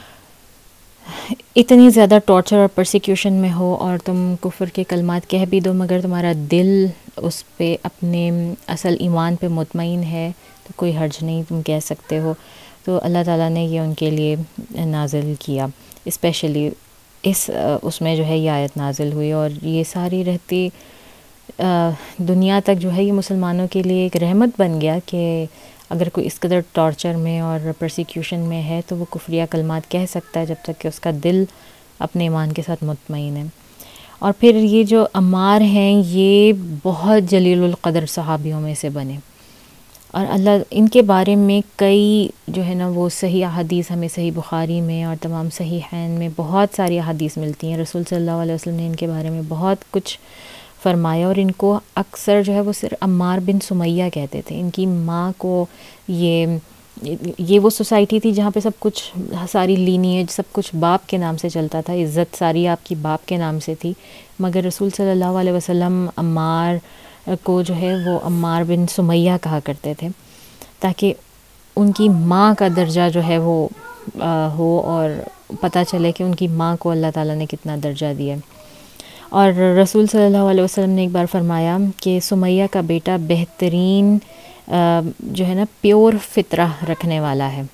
اتنی زیادہ ٹارچر اور پرسیکیوشن میں ہو اور تم کفر کے کلمات کہہ بھی دو مگر تمہارا دل اس پہ اپنے اصل ایمان پہ مطمئن ہے تو کوئی حرج نہیں، تم کہہ سکتے ہو۔ تو اللہ تعالیٰ نے یہ ان کے لیے نازل کیا، اسپیشلی اس اس میں جو ہے یہ آیت نازل ہوئی، اور یہ ساری رہتی دنیا تک جو ہے یہ مسلمانوں کے لیے ایک رحمت بن گیا کہ اگر کوئی اس قدر ٹارچر میں اور پرسیکیوشن میں ہے تو وہ کفریہ کلمات کہہ سکتا ہے جب تک کہ اس کا دل اپنے ایمان کے ساتھ مطمئن ہے۔ اور پھر یہ جو عمار ہیں یہ بہت جلیل القدر صحابیوں میں سے بنے، اور اللہ ان کے بارے میں کئی جو ہے نا وہ صحیح احادیث ہمیں صحیح بخاری میں اور تمام صحیحین میں بہت ساری احادیث ملتی ہیں۔ رسول صلی اللہ علیہ وسلم نے ان کے بارے میں بہت کچھ فرمایا، اور ان کو اکثر جو ہے وہ صرف عمار بن سمیہ کہتے تھے۔ ان کی ماں کو یہ یہ وہ سوسائٹی تھی جہاں پہ سب کچھ ساری لینیج سب کچھ باپ کے نام سے چلتا تھا، عزت ساری آپ کی باپ کے نام سے تھی، مگر رسول صلی اللہ علیہ وسلم عمار کو جو ہے وہ عمار بن سمیہ کہا کرتے تھے تاکہ ان کی ماں کا درجہ جو ہے وہ ہو اور پتہ چلے کہ ان کی ماں کو اللہ تعالیٰ نے کتنا درجہ دیا۔ اور رسول صلی اللہ علیہ وسلم نے ایک بار فرمایا کہ سمیہ کا بیٹا بہترین جو ہے نا پیور فطرہ رکھنے والا ہے،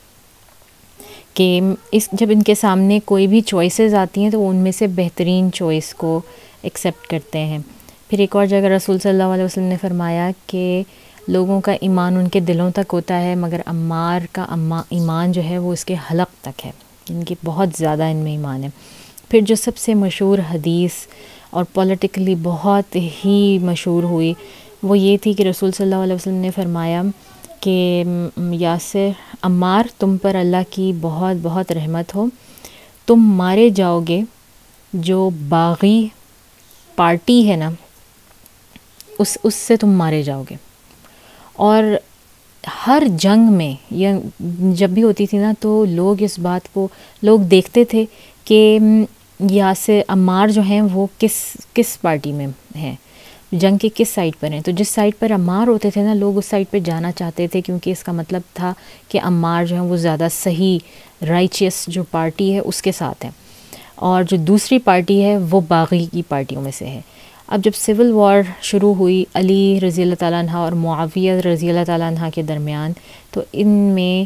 کہ اس جب ان کے سامنے کوئی بھی چوائسیز آتی ہیں تو وہ ان میں سے بہترین چوائس کو ایکسیپٹ کرتے ہیں۔ پھر ایک اور جگہ رسول صلی اللہ علیہ وسلم نے فرمایا کہ لوگوں کا ایمان ان کے دلوں تک ہوتا ہے مگر عمار کا ایمان جو ہے وہ اس کے حلق تک ہے، ان کی بہت زیادہ ان میں ایمان ہے۔ پھر جو سب سے مشہور حدیث اور پولیٹیکلی بہت ہی مشہور ہوئی وہ یہ تھی کہ رسول صلی اللہ علیہ وسلم نے فرمایا کہ یاسر عمار تم پر اللہ کی بہت بہت رحمت ہو، تم مارے جاؤ گے، جو باغی پارٹی ہے نا اس اس سے تم مارے جاؤ گے۔ اور ہر جنگ میں یا جب بھی ہوتی تھی نا تو لوگ اس بات کو لوگ دیکھتے تھے کہ یاسر عمار جو ہیں وہ کس کس پارٹی میں ہیں، جنگ کے کس سائڈ پر ہیں، تو جس سائڈ پر عمار ہوتے تھے نا لوگ اس سائڈ پہ جانا چاہتے تھے، کیونکہ اس کا مطلب تھا کہ عمار جو ہیں وہ زیادہ صحیح رائچیس جو پارٹی ہے اس کے ساتھ ہے، اور جو دوسری پارٹی ہے وہ باغی کی پارٹیوں میں سے ہے۔ اب جب سول وار شروع ہوئی علی رضی اللہ تعالیٰ عنہ اور معاویہ رضی اللہ تعالیٰ عنہ کے درمیان، تو ان میں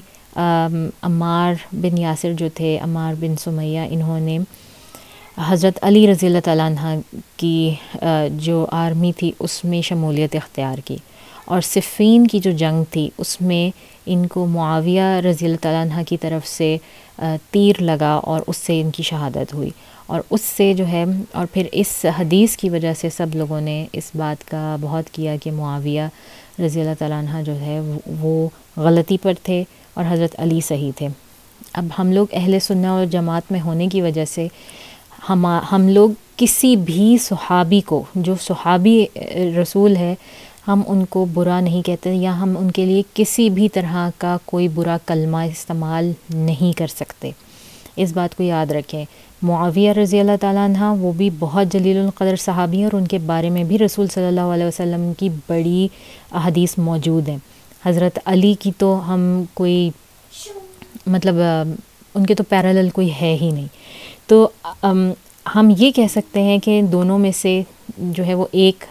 عمار بن یاسر جو تھے، عمار بن سمیہ، انہوں نے حضرت علی رضی اللہ تعالیٰ عنہ کی جو آرمی تھی اس میں شمولیت اختیار کی، اور صفین کی جو جنگ تھی اس میں ان کو معاویہ رضی اللہ تعالیٰ عنہ کی طرف سے تیر لگا اور اس سے ان کی شہادت ہوئی، اور اس سے جو ہے اور پھر اس حدیث کی وجہ سے سب لوگوں نے اس بات کا بہت کیا کہ معاویہ رضی اللہ تعالیٰ عنہ جو ہے وہ غلطی پر تھے اور حضرت علی صحیح تھے۔ اب ہم لوگ اہل سنہ اور جماعت میں ہونے کی وجہ سے ہم ہم لوگ کسی بھی صحابی کو جو صحابی رسول ہے ہم ان کو برا نہیں کہتے، یا ہم ان کے لیے کسی بھی طرح کا کوئی برا کلمہ استعمال نہیں کر سکتے، اس بات کو یاد رکھیں۔ معاویہ رضی اللہ تعالیٰ عنہ وہ بھی بہت جلیل القدر صحابی ہیں، اور ان کے بارے میں بھی رسول صلی اللہ علیہ وسلم کی بڑی حدیث موجود ہیں۔ حضرت علی کی تو ہم کوئی مطلب ان کے تو پیرالل کوئی ہے ہی نہیں، تو ہم یہ کہہ سکتے ہیں کہ دونوں میں سے جو ہے وہ ایک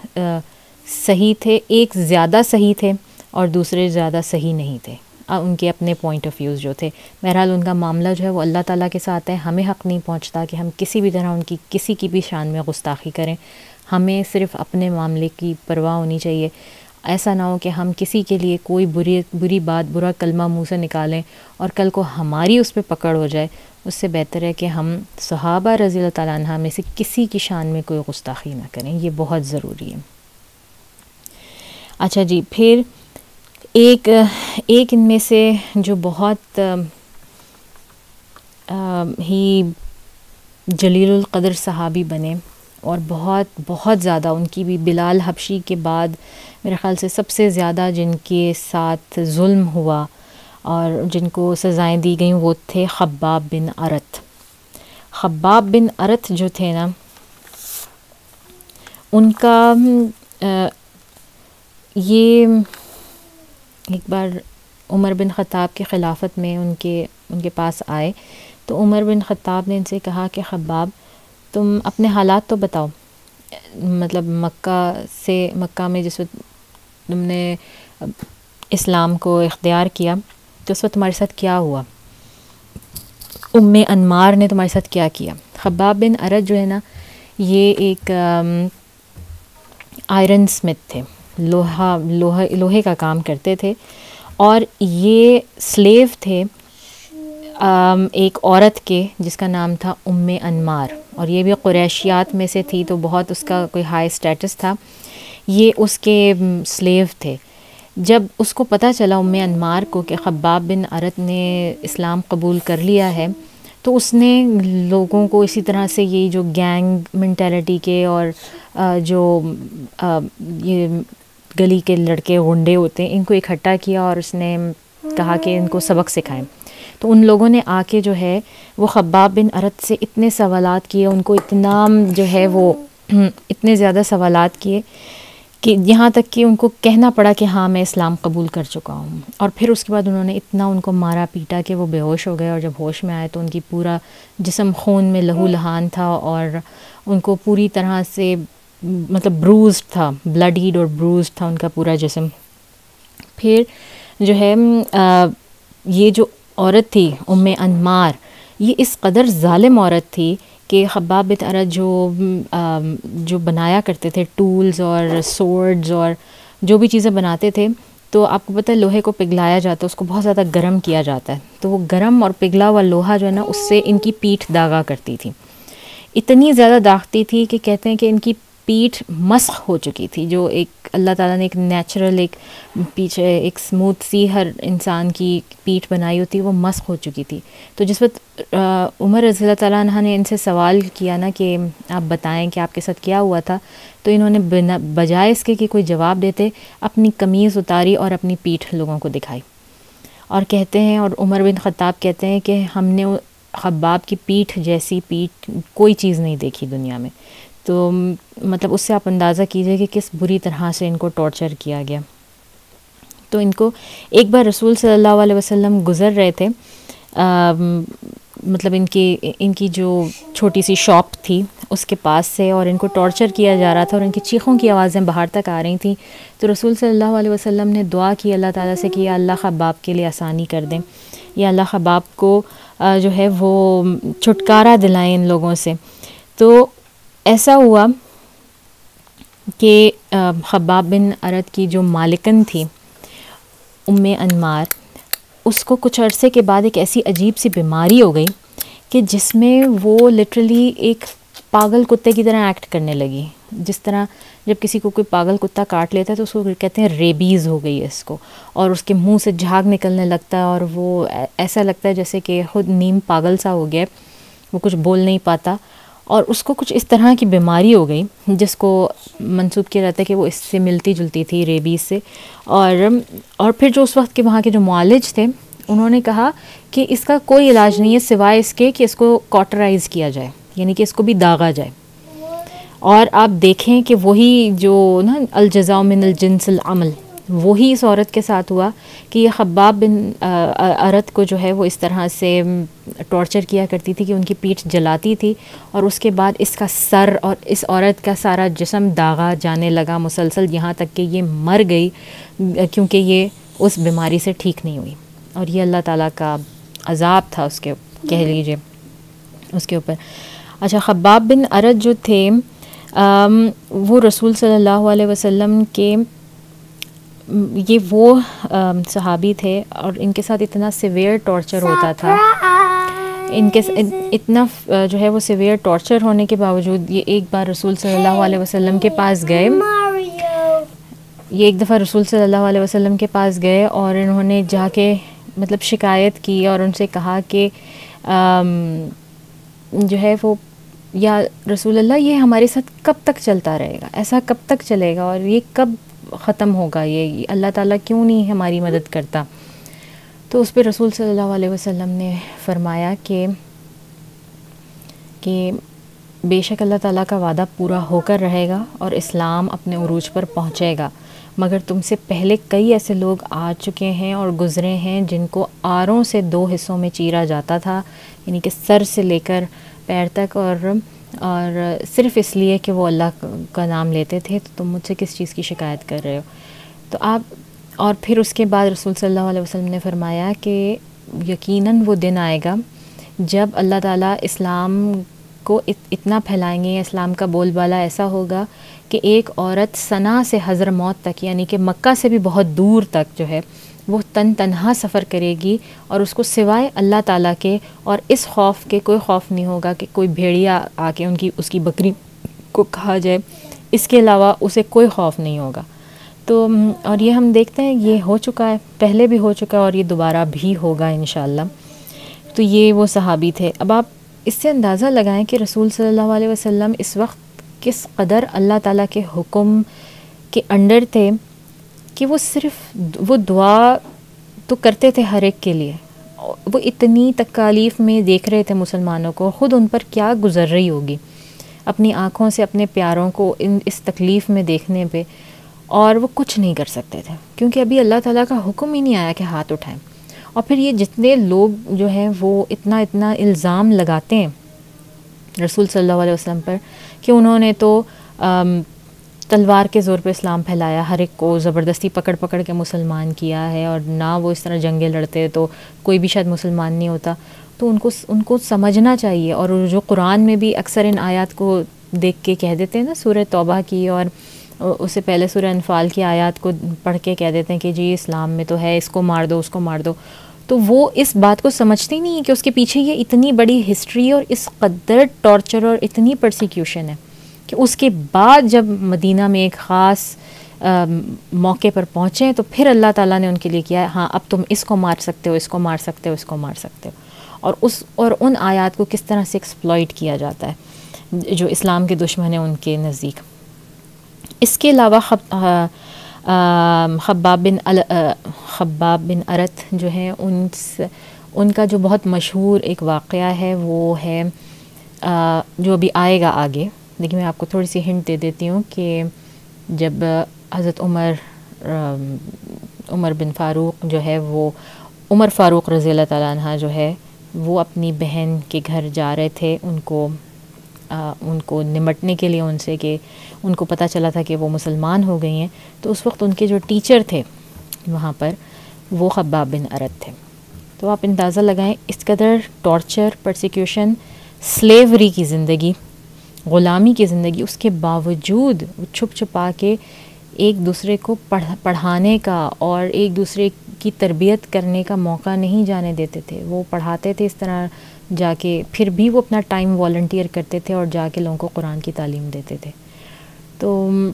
صحیح تھے، ایک زیادہ صحیح تھے اور دوسرے زیادہ صحیح نہیں تھے، ان کے اپنے پوائنٹ آف ویوز جو تھے۔ بہرحال ان کا معاملہ جو ہے وہ اللہ تعالیٰ کے ساتھ ہے، ہمیں حق نہیں پہنچتا کہ ہم کسی بھی طرح ان کی کسی کی بھی شان میں گستاخی کریں، ہمیں صرف اپنے معاملے کی پرواہ ہونی چاہیے۔ ایسا نہ ہو کہ ہم کسی کے لیے کوئی بری بری بات برا کلمہ منہ سے نکالیں اور کل کو ہماری اس پہ پکڑ ہو جائے، اس سے بہتر ہے کہ ہم صحابہ رضی اللہ تعالیٰ عنہ میں سے کسی کی شان میں کوئی گستاخی نہ کریں، یہ بہت ضروری ہے۔ اچھا جی، پھر ایک ایک ان میں سے جو بہت ہی جلیل القدر صحابی بنے اور بہت بہت زیادہ ان کی بھی بلال حبشی کے بعد میرے خیال سے سب سے زیادہ جن کے ساتھ ظلم ہوا اور جن کو سزائیں دی گئیں وہ تھے خباب بن ارت۔ خباب بن ارت جو تھے نا، ان کا یہ ایک بار عمر بن خطاب کے خلافت میں ان کے ان کے پاس آئے تو عمر بن خطاب نے ان سے کہا کہ خباب تم اپنے حالات تو بتاؤ، مطلب مکہ سے مکہ میں جس وقت تم نے اسلام کو اختیار کیا تو اس وقت تمہارے ساتھ کیا ہوا، ام انمار نے تمہارے ساتھ کیا کیا۔ خباب بن ارت جو ہے نا یہ ایک آئرن اسمتھ تھے، لوہا لوہے لوہے کا کام کرتے تھے، اور یہ سلیو تھے ایک عورت کے جس کا نام تھا ام انمار، اور یہ بھی قریشیات میں سے تھی تو بہت اس کا کوئی ہائی سٹیٹس تھا، یہ اس کے سلیو تھے۔ جب اس کو پتہ چلا ام انمار کو کہ خباب بن ارت نے اسلام قبول کر لیا ہے تو اس نے لوگوں کو اسی طرح سے یہ جو گینگ مینٹیلٹی کے اور جو یہ گلی کے لڑکے غنڈے ہوتے ہیں ان کو اکٹھا کیا، اور اس نے کہا کہ ان کو سبق سکھائیں. تو ان لوگوں نے آ کے جو ہے وہ خباب بن ارت سے اتنے سوالات کیے, ان کو اتنا جو ہے وہ اتنے زیادہ سوالات کیے کہ یہاں تک کہ ان کو کہنا پڑا کہ ہاں میں اسلام قبول کر چکا ہوں. اور پھر اس کے بعد انہوں نے اتنا ان کو مارا پیٹا کہ وہ بے ہوش ہو گئے, اور جب ہوش میں آئے تو ان کی پورا جسم خون میں لہو لہان تھا, اور ان کو پوری طرح سے مطلب بروزڈ تھا, بلڈیڈ اور بروزڈ تھا ان کا پورا جسم. پھر جو ہے یہ جو عورت تھی ام انمار, یہ اس قدر ظالم عورت تھی کہ خباب بن ارت جو جو بنایا کرتے تھے ٹولز اور سورڈز اور جو بھی چیزیں بناتے تھے, تو آپ کو پتہ ہے لوہے کو پگھلایا جاتا ہے, اس کو بہت زیادہ گرم کیا جاتا ہے, تو وہ گرم اور پگھلا ہوا لوہا جو ہے نا اس سے ان کی پیٹھ داغا کرتی تھی. اتنی زیادہ داغتی تھی کہ کہتے ہیں کہ ان کی پیٹھ مسخ ہو چکی تھی, جو ایک اللہ تعالیٰ نے ایک نیچرل ایک پیچھے ایک اسموتھ سی ہر انسان کی پیٹھ بنائی ہوتی وہ مسخ ہو چکی تھی. تو جس وقت عمر رضی اللہ تعالیٰ عنہ نے ان سے سوال کیا نا کہ آپ بتائیں کہ آپ کے ساتھ کیا ہوا تھا, تو انہوں نے بنا بجائے اس کے کہ کوئی جواب دیتے اپنی قمیض اتاری اور اپنی پیٹھ لوگوں کو دکھائی, اور کہتے ہیں, اور عمر بن خطاب کہتے ہیں کہ ہم نے خباب کی پیٹھ جیسی پیٹھ کوئی چیز نہیں دیکھی دنیا میں. تو مطلب اس سے آپ اندازہ کیجئے کہ کس بری طرح سے ان کو ٹارچر کیا گیا. تو ان کو ایک بار رسول صلی اللہ علیہ وسلم گزر رہے تھے, مطلب ان کی ان کی جو چھوٹی سی شاپ تھی اس کے پاس سے, اور ان کو ٹارچر کیا جا رہا تھا, اور ان کی چیخوں کی آوازیں باہر تک آ رہی تھیں. تو رسول صلی اللہ علیہ وسلم نے دعا کی اللہ تعالیٰ سے کہ یا اللہ خباب کے لیے آسانی کر دیں, یا اللہ خباب کو جو ہے وہ چھٹکارا دلائیں ان لوگوں سے. تو ایسا ہوا کہ خباب بن ارت کی جو مالکن تھی ام انمار, اس کو کچھ عرصے کے بعد ایک ایسی عجیب سی بیماری ہو گئی کہ جس میں وہ لٹرلی ایک پاگل کتے کی طرح ایکٹ کرنے لگی. جس طرح جب کسی کو کوئی پاگل کتا کاٹ لیتا ہے تو اس کو کہتے ہیں ریبیز ہو گئی ہے اس کو, اور اس کے منہ سے جھاگ نکلنے لگتا ہے, اور وہ ایسا لگتا ہے جیسے کہ خود نیم پاگل سا ہو گیا, وہ کچھ بول نہیں پاتا. اور اس کو کچھ اس طرح کی بیماری ہو گئی جس کو منسوب کیا جاتا ہے کہ وہ اس سے ملتی جلتی تھی ریبیز سے. اور اور پھر جو اس وقت کے وہاں کے جو معالج تھے انہوں نے کہا کہ اس کا کوئی علاج نہیں ہے سوائے اس کے کہ اس کو کاٹرائز کیا جائے, یعنی کہ اس کو بھی داغا جائے. اور آپ دیکھیں کہ وہی جو نا الجزاء من الجنس العمل, وہی اس عورت کے ساتھ ہوا کہ یہ خباب بن ارت کو جو ہے وہ اس طرح سے ٹارچر کیا کرتی تھی کہ ان کی پیٹھ جلاتی تھی, اور اس کے بعد اس کا سر اور اس عورت کا سارا جسم داغا جانے لگا مسلسل, یہاں تک کہ یہ مر گئی کیونکہ یہ اس بیماری سے ٹھیک نہیں ہوئی. اور یہ اللہ تعالیٰ کا عذاب تھا اس کے کہہ لیجیے اس کے اوپر. اچھا, خباب بن ارت جو تھے وہ رسول صلی اللہ علیہ وسلم کے یہ وہ صحابی تھے, اور ان کے ساتھ اتنا سیویئر ٹارچر ہوتا تھا, ان کے اتنا جو ہے وہ سیویئر ٹارچر ہونے کے باوجود یہ ایک بار رسول صلی اللہ علیہ وسلم کے پاس گئے یہ ایک دفعہ رسول صلی اللہ علیہ وسلم کے پاس گئے اور انہوں نے جا کے مطلب شکایت کی اور ان سے کہا کہ جو ہے وہ یا رسول اللہ یہ ہمارے ساتھ کب تک چلتا رہے گا, ایسا کب تک چلے گا, اور یہ کب ختم ہوگا, یہ اللہ تعالیٰ کیوں نہیں ہماری مدد کرتا. تو اس پہ رسول صلی اللہ علیہ وسلم نے فرمایا کہ کہ بے شک اللہ تعالیٰ کا وعدہ پورا ہو کر رہے گا اور اسلام اپنے عروج پر پہنچے گا, مگر تم سے پہلے کئی ایسے لوگ آ چکے ہیں اور گزرے ہیں جن کو آروں سے دو حصوں میں چیرا جاتا تھا, یعنی کہ سر سے لے کر پیر تک, اور اور صرف اس لیے کہ وہ اللہ کا نام لیتے تھے. تو تم مجھ سے کس چیز کی شکایت کر رہے ہو. تو آپ اور پھر اس کے بعد رسول صلی اللہ علیہ وسلم نے فرمایا کہ یقیناً وہ دن آئے گا جب اللہ تعالیٰ اسلام کو اتنا پھیلائیں گے, اسلام کا بول بالا ایسا ہوگا کہ ایک عورت صنع سے حضرموت تک, یعنی کہ مکہ سے بھی بہت دور تک جو ہے وہ تن تنہا سفر کرے گی, اور اس کو سوائے اللہ تعالیٰ کے اور اس خوف کے کوئی خوف نہیں ہوگا کہ کوئی بھیڑیا آ کے ان کی اس کی بکری کو کھا جائے, اس کے علاوہ اسے کوئی خوف نہیں ہوگا. تو اور یہ ہم دیکھتے ہیں یہ ہو چکا ہے, پہلے بھی ہو چکا ہے اور یہ دوبارہ بھی ہوگا انشاءاللہ. تو یہ وہ صحابی تھے. اب آپ اس سے اندازہ لگائیں کہ رسول صلی اللہ علیہ وسلم اس وقت کس قدر اللہ تعالیٰ کے حکم کے انڈر تھے کہ وہ صرف وہ دعا تو کرتے تھے ہر ایک کے لیے. وہ اتنی تکالیف میں دیکھ رہے تھے مسلمانوں کو, خود ان پر کیا گزر رہی ہوگی اپنی آنکھوں سے اپنے پیاروں کو ان اس تکلیف میں دیکھنے پہ, اور وہ کچھ نہیں کر سکتے تھے کیونکہ ابھی اللہ تعالیٰ کا حکم ہی نہیں آیا کہ ہاتھ اٹھائیں. اور پھر یہ جتنے لوگ جو ہیں وہ اتنا اتنا الزام لگاتے ہیں رسول صلی اللہ علیہ وسلم پر کہ انہوں نے تو تلوار کے زور پہ اسلام پھیلایا, ہر ایک کو زبردستی پکڑ پکڑ کے مسلمان کیا ہے, اور نہ وہ اس طرح جنگیں لڑتے تو کوئی بھی شاید مسلمان نہیں ہوتا. تو ان کو ان کو سمجھنا چاہیے. اور جو قرآن میں بھی اکثر ان آیات کو دیکھ کے کہہ دیتے ہیں نا, سورہ توبہ کی اور اس سے پہلے سورہ انفال کی آیات کو پڑھ کے کہہ دیتے ہیں کہ جی اسلام میں تو ہے, اس کو مار دو اس کو مار دو. تو وہ اس بات کو سمجھتے ہی نہیں ہیں کہ اس کے پیچھے یہ اتنی بڑی ہسٹری اور اس قدر ٹارچر اور اتنی پرسیکیوشن ہے کہ اس کے بعد جب مدینہ میں ایک خاص موقع پر پہنچے تو پھر اللہ تعالیٰ نے ان کے لیے کیا ہے, ہاں اب تم اس کو مار سکتے ہو, اس کو مار سکتے ہو, اس کو مار سکتے ہو. اور اس اور ان آیات کو کس طرح سے ایکسپلائٹ کیا جاتا ہے جو اسلام کے دشمن ہیں ان کے نزدیک. اس کے علاوہ خباب بن خباب بن ارت جو ہیں ان ان کا جو بہت مشہور ایک واقعہ ہے وہ ہے جو ابھی آئے گا آگے, لیکن میں آپ کو تھوڑی سی ہنٹ دے دیتی ہوں کہ جب حضرت عمر عمر بن فاروق جو ہے وہ عمر فاروق رضی اللہ تعالیٰ عنہ جو ہے وہ اپنی بہن کے گھر جا رہے تھے ان کو آ, ان کو نمٹنے کے لیے ان سے کہ ان کو پتہ چلا تھا کہ وہ مسلمان ہو گئی ہیں. تو اس وقت ان کے جو ٹیچر تھے وہاں پر وہ خباب بن ارت تھے. تو آپ اندازہ لگائیں اس قدر ٹارچر, پرسیکیوشن, سلیوری کی زندگی, غلامی کی زندگی, اس کے باوجود وہ چھپ چھپا کے ایک دوسرے کو پڑھ پڑھانے کا اور ایک دوسرے کی تربیت کرنے کا موقع نہیں جانے دیتے تھے. وہ پڑھاتے تھے اس طرح جا کے, پھر بھی وہ اپنا ٹائم والنٹیئر کرتے تھے اور جا کے لوگوں کو قرآن کی تعلیم دیتے تھے. تو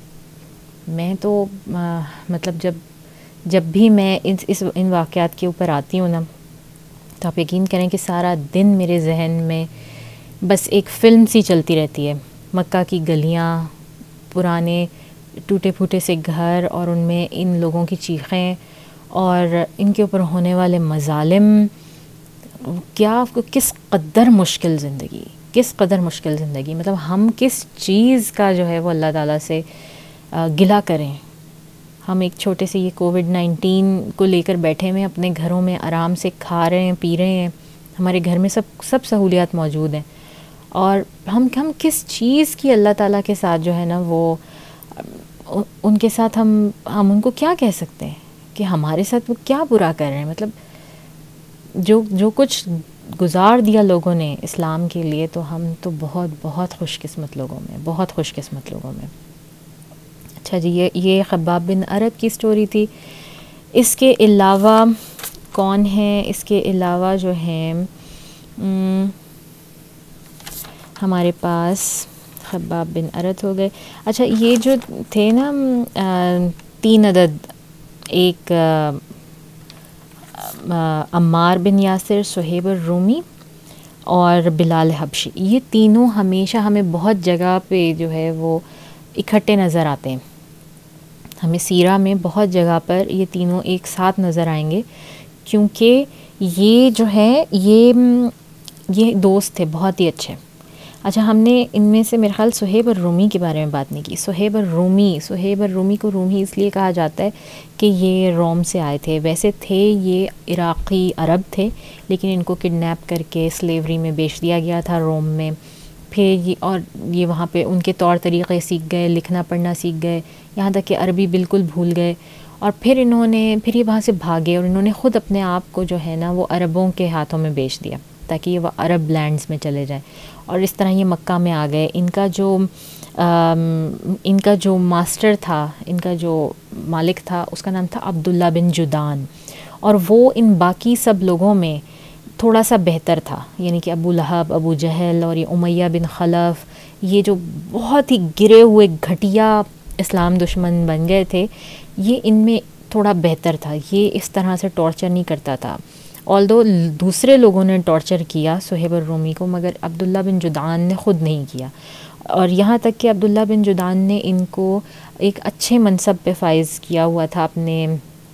میں تو آ, مطلب جب جب بھی میں اس اس ان واقعات کے اوپر آتی ہوں نا تو آپ یقین کریں کہ سارا دن میرے ذہن میں بس ایک فلم سی چلتی رہتی ہے. مکہ کی گلیاں, پرانے ٹوٹے پھوٹے سے گھر, اور ان میں ان لوگوں کی چیخیں اور ان کے اوپر ہونے والے مظالم. کیا کس قدر مشکل زندگی, کس قدر مشکل زندگی, مطلب ہم کس چیز کا جو ہے وہ اللہ تعالیٰ سے گلہ کریں. ہم ایک چھوٹے سے یہ کووڈ نائنٹین کو لے کر بیٹھے ہوئے اپنے گھروں میں آرام سے کھا رہے ہیں, پی رہے ہیں, ہمارے گھر میں سب سب سہولیات موجود ہیں, اور ہم ہم کس چیز کی اللہ تعالیٰ کے ساتھ جو ہے نا وہ ان کے ساتھ ہم ہم ان کو کیا کہہ سکتے ہیں کہ ہمارے ساتھ وہ کیا برا کر رہے ہیں. مطلب جو جو کچھ گزار دیا لوگوں نے اسلام کے لیے, تو ہم تو بہت بہت خوش قسمت لوگوں میں, بہت خوش قسمت لوگوں میں. اچھا جی, یہ یہ خباب بن ارت کی سٹوری تھی. اس کے علاوہ کون ہیں, اس کے علاوہ جو ہیں ہمارے پاس خباب بن ارت ہو گئے. اچھا, یہ جو تھے نا تین عدد, ایک عمار بن یاسر, صہیب الرومی اور بلال حبشی, یہ تینوں ہمیشہ ہمیں بہت جگہ پہ جو ہے وہ اکٹھے نظر آتے ہیں. ہمیں سیرہ میں بہت جگہ پر یہ تینوں ایک ساتھ نظر آئیں گے, کیونکہ یہ جو ہے یہ یہ دوست تھے بہت ہی اچھے. اچھا, ہم نے ان میں سے میرے خیال صہیب الرومی کے بارے میں بات نہیں کی. صہیب الرومی صہیب الرومی کو رومی اس لیے کہا جاتا ہے کہ یہ روم سے آئے تھے. ویسے تھے یہ عراقی عرب تھے, لیکن ان کو کڈنیپ کر کے سلیوری میں بیچ دیا گیا تھا روم میں. پھر یہ اور یہ وہاں پہ ان کے طور طریقے سیکھ گئے, لکھنا پڑھنا سیکھ گئے, یہاں تک کہ عربی بالکل بھول گئے. اور پھر انہوں نے پھر یہ وہاں سے بھاگے اور انہوں نے خود اپنے آپ کو جو ہے نا وہ عربوں کے ہاتھوں میں بیچ دیا تاکہ یہ وہ عرب لینڈز میں چلے جائیں. اور اس طرح یہ مکہ میں آ گئے. ان کا جو ان کا جو ماسٹر تھا, ان کا جو مالک تھا, اس کا نام تھا عبداللہ بن جدان, اور وہ ان باقی سب لوگوں میں تھوڑا سا بہتر تھا. یعنی کہ ابو لہب, ابو جہل اور یہ امیہ بن خلف, یہ جو بہت ہی گرے ہوئے گھٹیا اسلام دشمن بن گئے تھے, یہ ان میں تھوڑا بہتر تھا. یہ اس طرح سے ٹارچر نہیں کرتا تھا. آلدو دوسرے لوگوں نے ٹارچر کیا صہیب الرومی کو, مگر عبداللہ بن جدان نے خود نہیں کیا. اور یہاں تک کہ عبداللہ بن جدان نے ان کو ایک اچھے منصب پہ فائز کیا ہوا تھا اپنے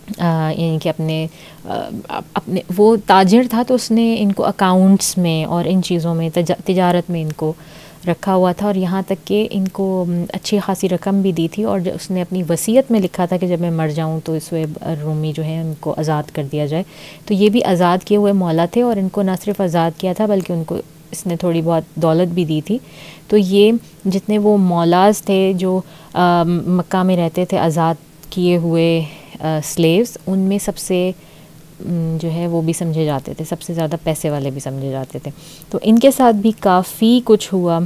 یعنی کہ اپنے اپنے وہ تاجر تھا تو اس نے ان کو اکاؤنٹس میں اور ان چیزوں میں تجارت میں ان کو رکھا ہوا تھا، اور یہاں تک کہ ان کو اچھی خاصی رقم بھی دی تھی، اور اس نے اپنی وصیت میں لکھا تھا کہ جب میں مر جاؤں تو سہیب الرومی جو ہے ان کو آزاد کر دیا جائے. تو یہ بھی آزاد کیے ہوئے مولا تھے، اور ان کو نہ صرف آزاد کیا تھا بلکہ ان کو اس نے تھوڑی بہت دولت بھی دی تھی. تو یہ جتنے وہ مولاز تھے جو مکہ میں رہتے تھے آزاد کیے ہوئے سلیوز، ان میں سب سے جو ہے وہ بھی سمجھے جاتے تھے، سب سے زیادہ پیسے والے بھی سمجھے جاتے تھے. تو ان کے ساتھ بھی کافی کچھ ہوا.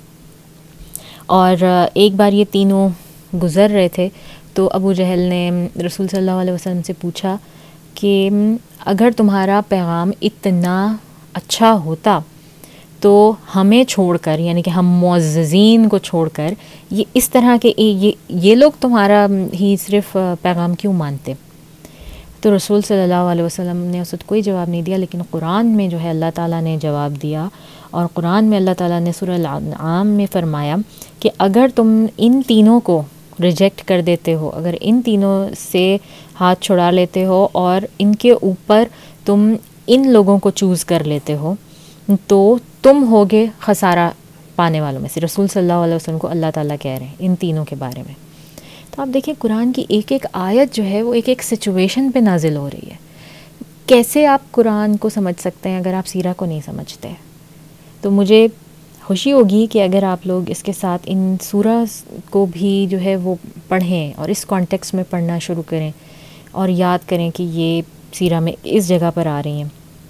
اور ایک بار یہ تینوں گزر رہے تھے تو ابو جہل نے رسول صلی اللہ علیہ وسلم سے پوچھا کہ اگر تمہارا پیغام اتنا اچھا ہوتا تو ہمیں چھوڑ کر، یعنی کہ ہم معززین کو چھوڑ کر، یہ اس طرح کے یہ یہ لوگ تمہارا ہی صرف پیغام کیوں مانتے؟ تو رسول صلی اللہ علیہ وسلم نے اس وقت کوئی جواب نہیں دیا، لیکن قرآن میں جو ہے اللہ تعالیٰ نے جواب دیا. اور قرآن میں اللہ تعالیٰ نے سورہ الانعام میں فرمایا کہ اگر تم ان تینوں کو ریجیکٹ کر دیتے ہو، اگر ان تینوں سے ہاتھ چھڑا لیتے ہو اور ان کے اوپر تم ان لوگوں کو چوز کر لیتے ہو تو تم ہوگے خسارہ پانے والوں میں سے. رسول صلی اللہ علیہ وسلم کو اللہ تعالیٰ کہہ رہے ہیں ان تینوں کے بارے میں. تو آپ دیکھیں قرآن کی ایک ایک آیت جو ہے وہ ایک ایک سچویشن پہ نازل ہو رہی ہے. کیسے آپ قرآن کو سمجھ سکتے ہیں اگر آپ سیرہ کو نہیں سمجھتے؟ تو مجھے خوشی ہوگی کہ اگر آپ لوگ اس کے ساتھ ان سورہ کو بھی جو ہے وہ پڑھیں اور اس کانٹیکس میں پڑھنا شروع کریں اور یاد کریں کہ یہ سیرہ میں اس جگہ پر آ رہی ہیں.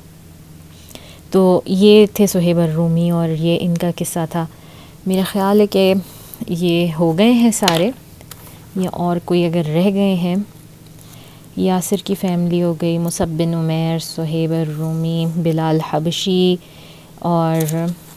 تو یہ تھے سہیب الرومی اور یہ ان کا قصہ تھا. میرا خیال ہے کہ یہ ہو گئے ہیں سارے، یا اور کوئی اگر رہ گئے ہیں، یاسر کی فیملی ہو گئی، مصعب بن عمیر، سہیب الرومی، بلال حبشی، اور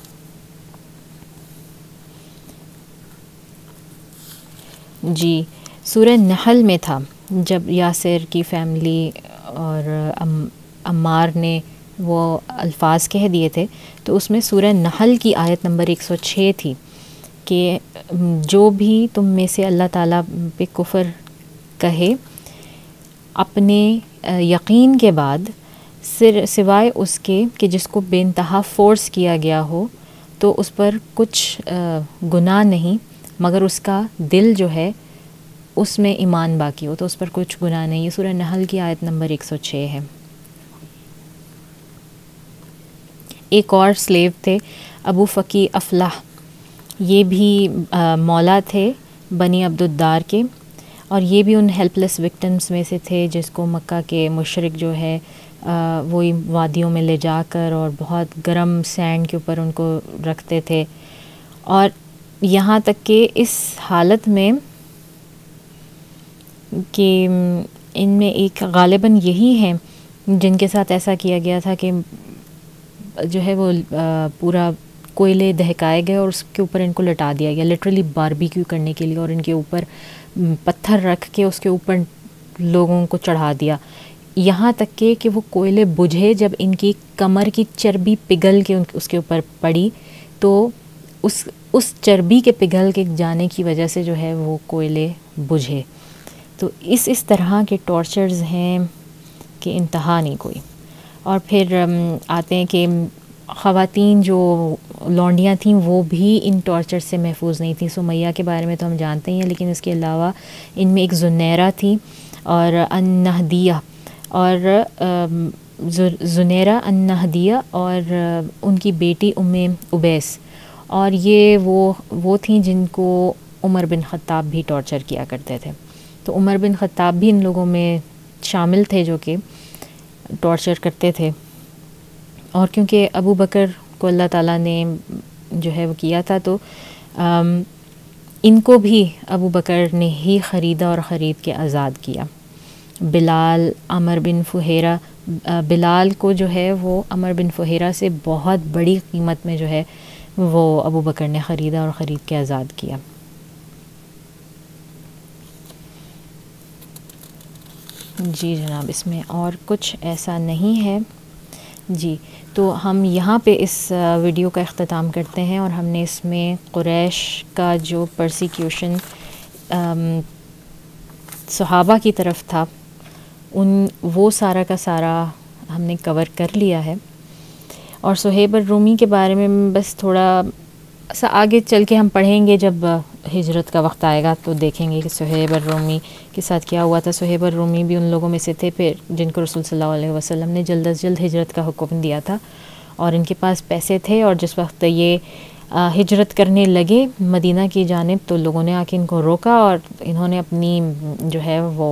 جی سورہ نحل میں تھا جب یاسر کی فیملی اور عمار نے وہ الفاظ کہہ دیے تھے، تو اس میں سورہ نحل کی آیت نمبر ایک سو چھ تھی کہ جو بھی تم میں سے اللہ تعالیٰ پہ کفر کہے اپنے یقین کے بعد، سوائے اس کے کہ جس کو بے انتہا فورس کیا گیا ہو تو اس پر کچھ گناہ نہیں، مگر اس کا دل جو ہے اس میں ایمان باقی ہو تو اس پر کچھ گناہ نہیں. یہ سورہ نحل کی آیت نمبر ایک سو چھ ہے. ایک اور سلیو تھے ابو فقی افلاح، یہ بھی مولا تھے بنی عبد الدار کے، اور یہ بھی ان ہیلپ لیس وکٹمس میں سے تھے جس کو مکہ کے مشرک جو ہے وہی وادیوں میں لے جا کر اور بہت گرم سینڈ کے اوپر ان کو رکھتے تھے. اور یہاں تک کہ اس حالت میں کہ ان میں ایک غالباً یہی ہیں جن کے ساتھ ایسا کیا گیا تھا کہ جو ہے وہ پورا کوئلے دہکائے گئے اور اس کے اوپر ان کو لٹا دیا گیا، لٹرلی باربیکیو کرنے کے لیے، اور ان کے اوپر پتھر رکھ کے اس کے اوپر لوگوں کو چڑھا دیا، یہاں تک کہ کہ وہ کوئلے بجھے. جب ان کی کمر کی چربی پگھل کے اس کے اوپر پڑی تو اس اس چربی کے پگھل کے جانے کی وجہ سے جو ہے وہ کوئلے بجھے. تو اس اس طرح کے ٹارچرز ہیں کہ انتہا نہیں کوئی. اور پھر آتے ہیں کہ خواتین جو لونڈیاں تھیں وہ بھی ان ٹارچر سے محفوظ نہیں تھیں. سمیہ کے بارے میں تو ہم جانتے ہی ہیں، لیکن اس کے علاوہ ان میں ایک زنیرہ تھی اور النہدیہ، اور زنیرہ النہدیہ اور ان کی بیٹی ام ابیس، اور یہ وہ وہ تھیں جن کو عمر بن خطاب بھی ٹارچر کیا کرتے تھے. تو عمر بن خطاب بھی ان لوگوں میں شامل تھے جو کہ ٹارچر کرتے تھے. اور کیونکہ ابو بکر کو اللہ تعالیٰ نے جو ہے وہ کیا تھا تو ان کو بھی ابو بکر نے ہی خریدا اور خرید کے آزاد کیا. بلال، عمر بن فہیرہ، بلال کو جو ہے وہ عمر بن فہیرہ سے بہت بڑی قیمت میں جو ہے وہ ابو بکر نے خریدا اور خرید کے آزاد کیا. جی جناب، اس میں اور کچھ ایسا نہیں ہے. جی تو ہم یہاں پہ اس ویڈیو کا اختتام کرتے ہیں، اور ہم نے اس میں قریش کا جو پرسیکیوشن صحابہ کی طرف تھا ان وہ سارا کا سارا ہم نے کور کر لیا ہے. اور صہیب الرومی کے بارے میں بس تھوڑا سا آگے چل کے ہم پڑھیں گے، جب ہجرت کا وقت آئے گا تو دیکھیں گے کہ صہیب الرومی کے ساتھ کیا ہوا تھا. صہیب الرومی بھی ان لوگوں میں سے تھے پھر جن کو رسول صلی اللہ علیہ وسلم نے جلد از جلد ہجرت کا حکم دیا تھا، اور ان کے پاس پیسے تھے، اور جس وقت یہ ہجرت کرنے لگے مدینہ کی جانب تو لوگوں نے آ کے ان کو روکا، اور انہوں نے اپنی جو ہے وہ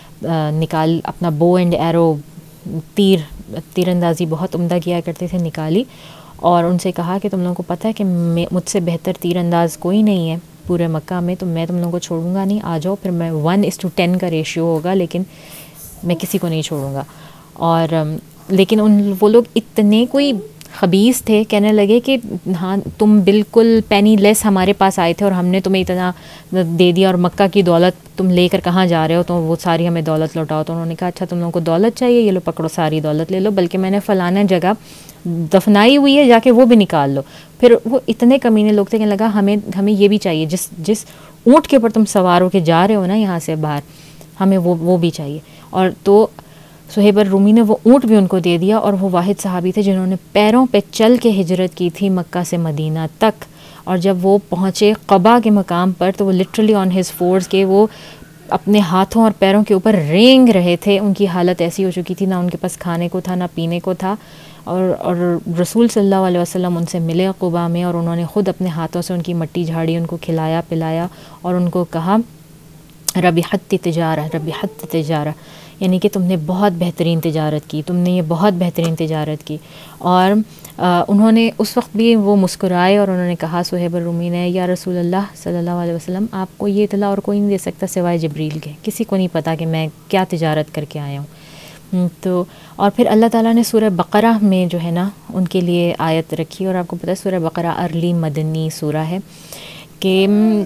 نکال اپنا بو اینڈ ایرو تیر تیر اندازی بہت عمدہ کیا کرتے تھے نکالی، اور ان سے کہا کہ تم لوگوں کو پتہ ہے کہ مجھ سے بہتر تیر انداز کوئی نہیں ہے پورے مکہ میں، تو میں تم لوگوں کو چھوڑوں گا نہیں، آ جاؤ، پھر میں ون از ٹو ٹین کا ریشیو ہوگا لیکن میں کسی کو نہیں چھوڑوں گا. اور لیکن ان وہ لوگ اتنے کوئی خبیث تھے، کہنے لگے کہ ہاں تم بالکل پینی لیس ہمارے پاس آئے تھے اور ہم نے تمہیں اتنا دے دیا، اور مکہ کی دولت تم لے کر کہاں جا رہے ہو، تو وہ ساری ہمیں دولت لوٹاؤ. تو انہوں نے کہا اچھا تم لوگوں کو دولت چاہیے، یہ لو پکڑو ساری دولت لے لو، بلکہ میں نے فلانا جگہ دفنائی ہوئی ہے، جا کے وہ بھی نکال لو. پھر وہ اتنے کمینے لوگ تھے کہ لگا ہمیں ہمیں یہ بھی چاہیے، جس جس اونٹ کے اوپر تم سوار ہو کے جا رہے ہو نا یہاں سے باہر، ہمیں وہ وہ بھی چاہیے. اور تو صہیب الرومی نے وہ اونٹ بھی ان کو دے دیا، اور وہ واحد صحابی تھے جنہوں نے پیروں پہ چل کے ہجرت کی تھی مکہ سے مدینہ تک. اور جب وہ پہنچے قبا کے مقام پر تو وہ لٹرلی آن ہز فورس کے وہ اپنے ہاتھوں اور پیروں کے اوپر رینگ رہے تھے. ان کی حالت ایسی ہو چکی تھی، نہ ان کے پاس کھانے کو تھا نہ پینے کو تھا. اور اور رسول صلی اللہ علیہ وسلم ان سے ملے قبا میں، اور انہوں نے خود اپنے ہاتھوں سے ان کی مٹی جھاڑی، ان کو کھلایا پلایا، اور ان کو کہا ربحت تجارہ ربحت تجارہ، یعنی کہ تم نے بہت بہترین تجارت کی، تم نے یہ بہت بہترین تجارت کی. اور انہوں نے اس وقت بھی وہ مسکرائے اور انہوں نے کہا صہیب الرومی نے، یا رسول اللہ صلی اللہ علیہ وسلم آپ کو یہ اطلاع اور کوئی نہیں دے سکتا سوائے جبریل کے، کسی کو نہیں پتا کہ میں کیا تجارت کر کے آیا ہوں. تو اور پھر اللہ تعالیٰ نے سورہ بقرہ میں جو ہے نا ان کے لیے آیت رکھی، اور آپ کو پتہ ہے سورہ بقرہ ارلی مدنی سورہ ہے کہ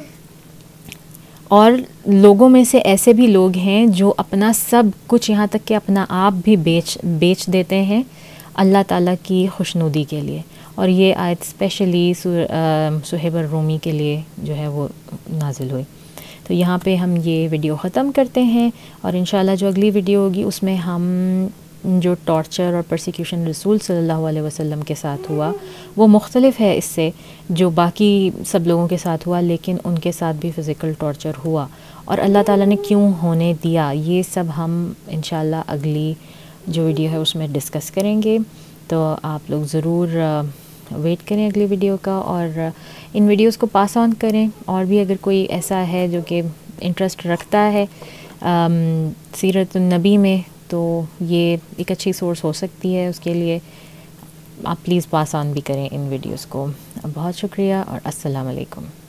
اور لوگوں میں سے ایسے بھی لوگ ہیں جو اپنا سب کچھ یہاں تک کہ اپنا آپ بھی بیچ بیچ دیتے ہیں اللہ تعالیٰ کی خوشنودی کے لیے. اور یہ آیت اسپیشلی صہیب الرومی کے لیے جو ہے وہ نازل ہوئی. تو یہاں پہ ہم یہ ویڈیو ختم کرتے ہیں، اور انشاءاللہ جو اگلی ویڈیو ہوگی اس میں ہم جو ٹارچر اور پرسیکیوشن رسول صلی اللہ علیہ وسلم کے ساتھ ہوا وہ مختلف ہے اس سے جو باقی سب لوگوں کے ساتھ ہوا، لیکن ان کے ساتھ بھی فزیکل ٹارچر ہوا، اور اللہ تعالیٰ نے کیوں ہونے دیا، یہ سب ہم انشاءاللہ اگلی جو ویڈیو ہے اس میں ڈسکس کریں گے. تو آپ لوگ ضرور ویٹ کریں اگلی ویڈیو کا، اور ان ویڈیوز کو پاس آن کریں. اور بھی اگر کوئی ایسا ہے جو کہ انٹرسٹ رکھتا ہے سیرت النبی میں تو یہ ایک اچھی سورس ہو سکتی ہے اس کے لیے. آپ پلیز پاس آن بھی کریں ان ویڈیوز کو. بہت شکریہ اور السلام علیکم.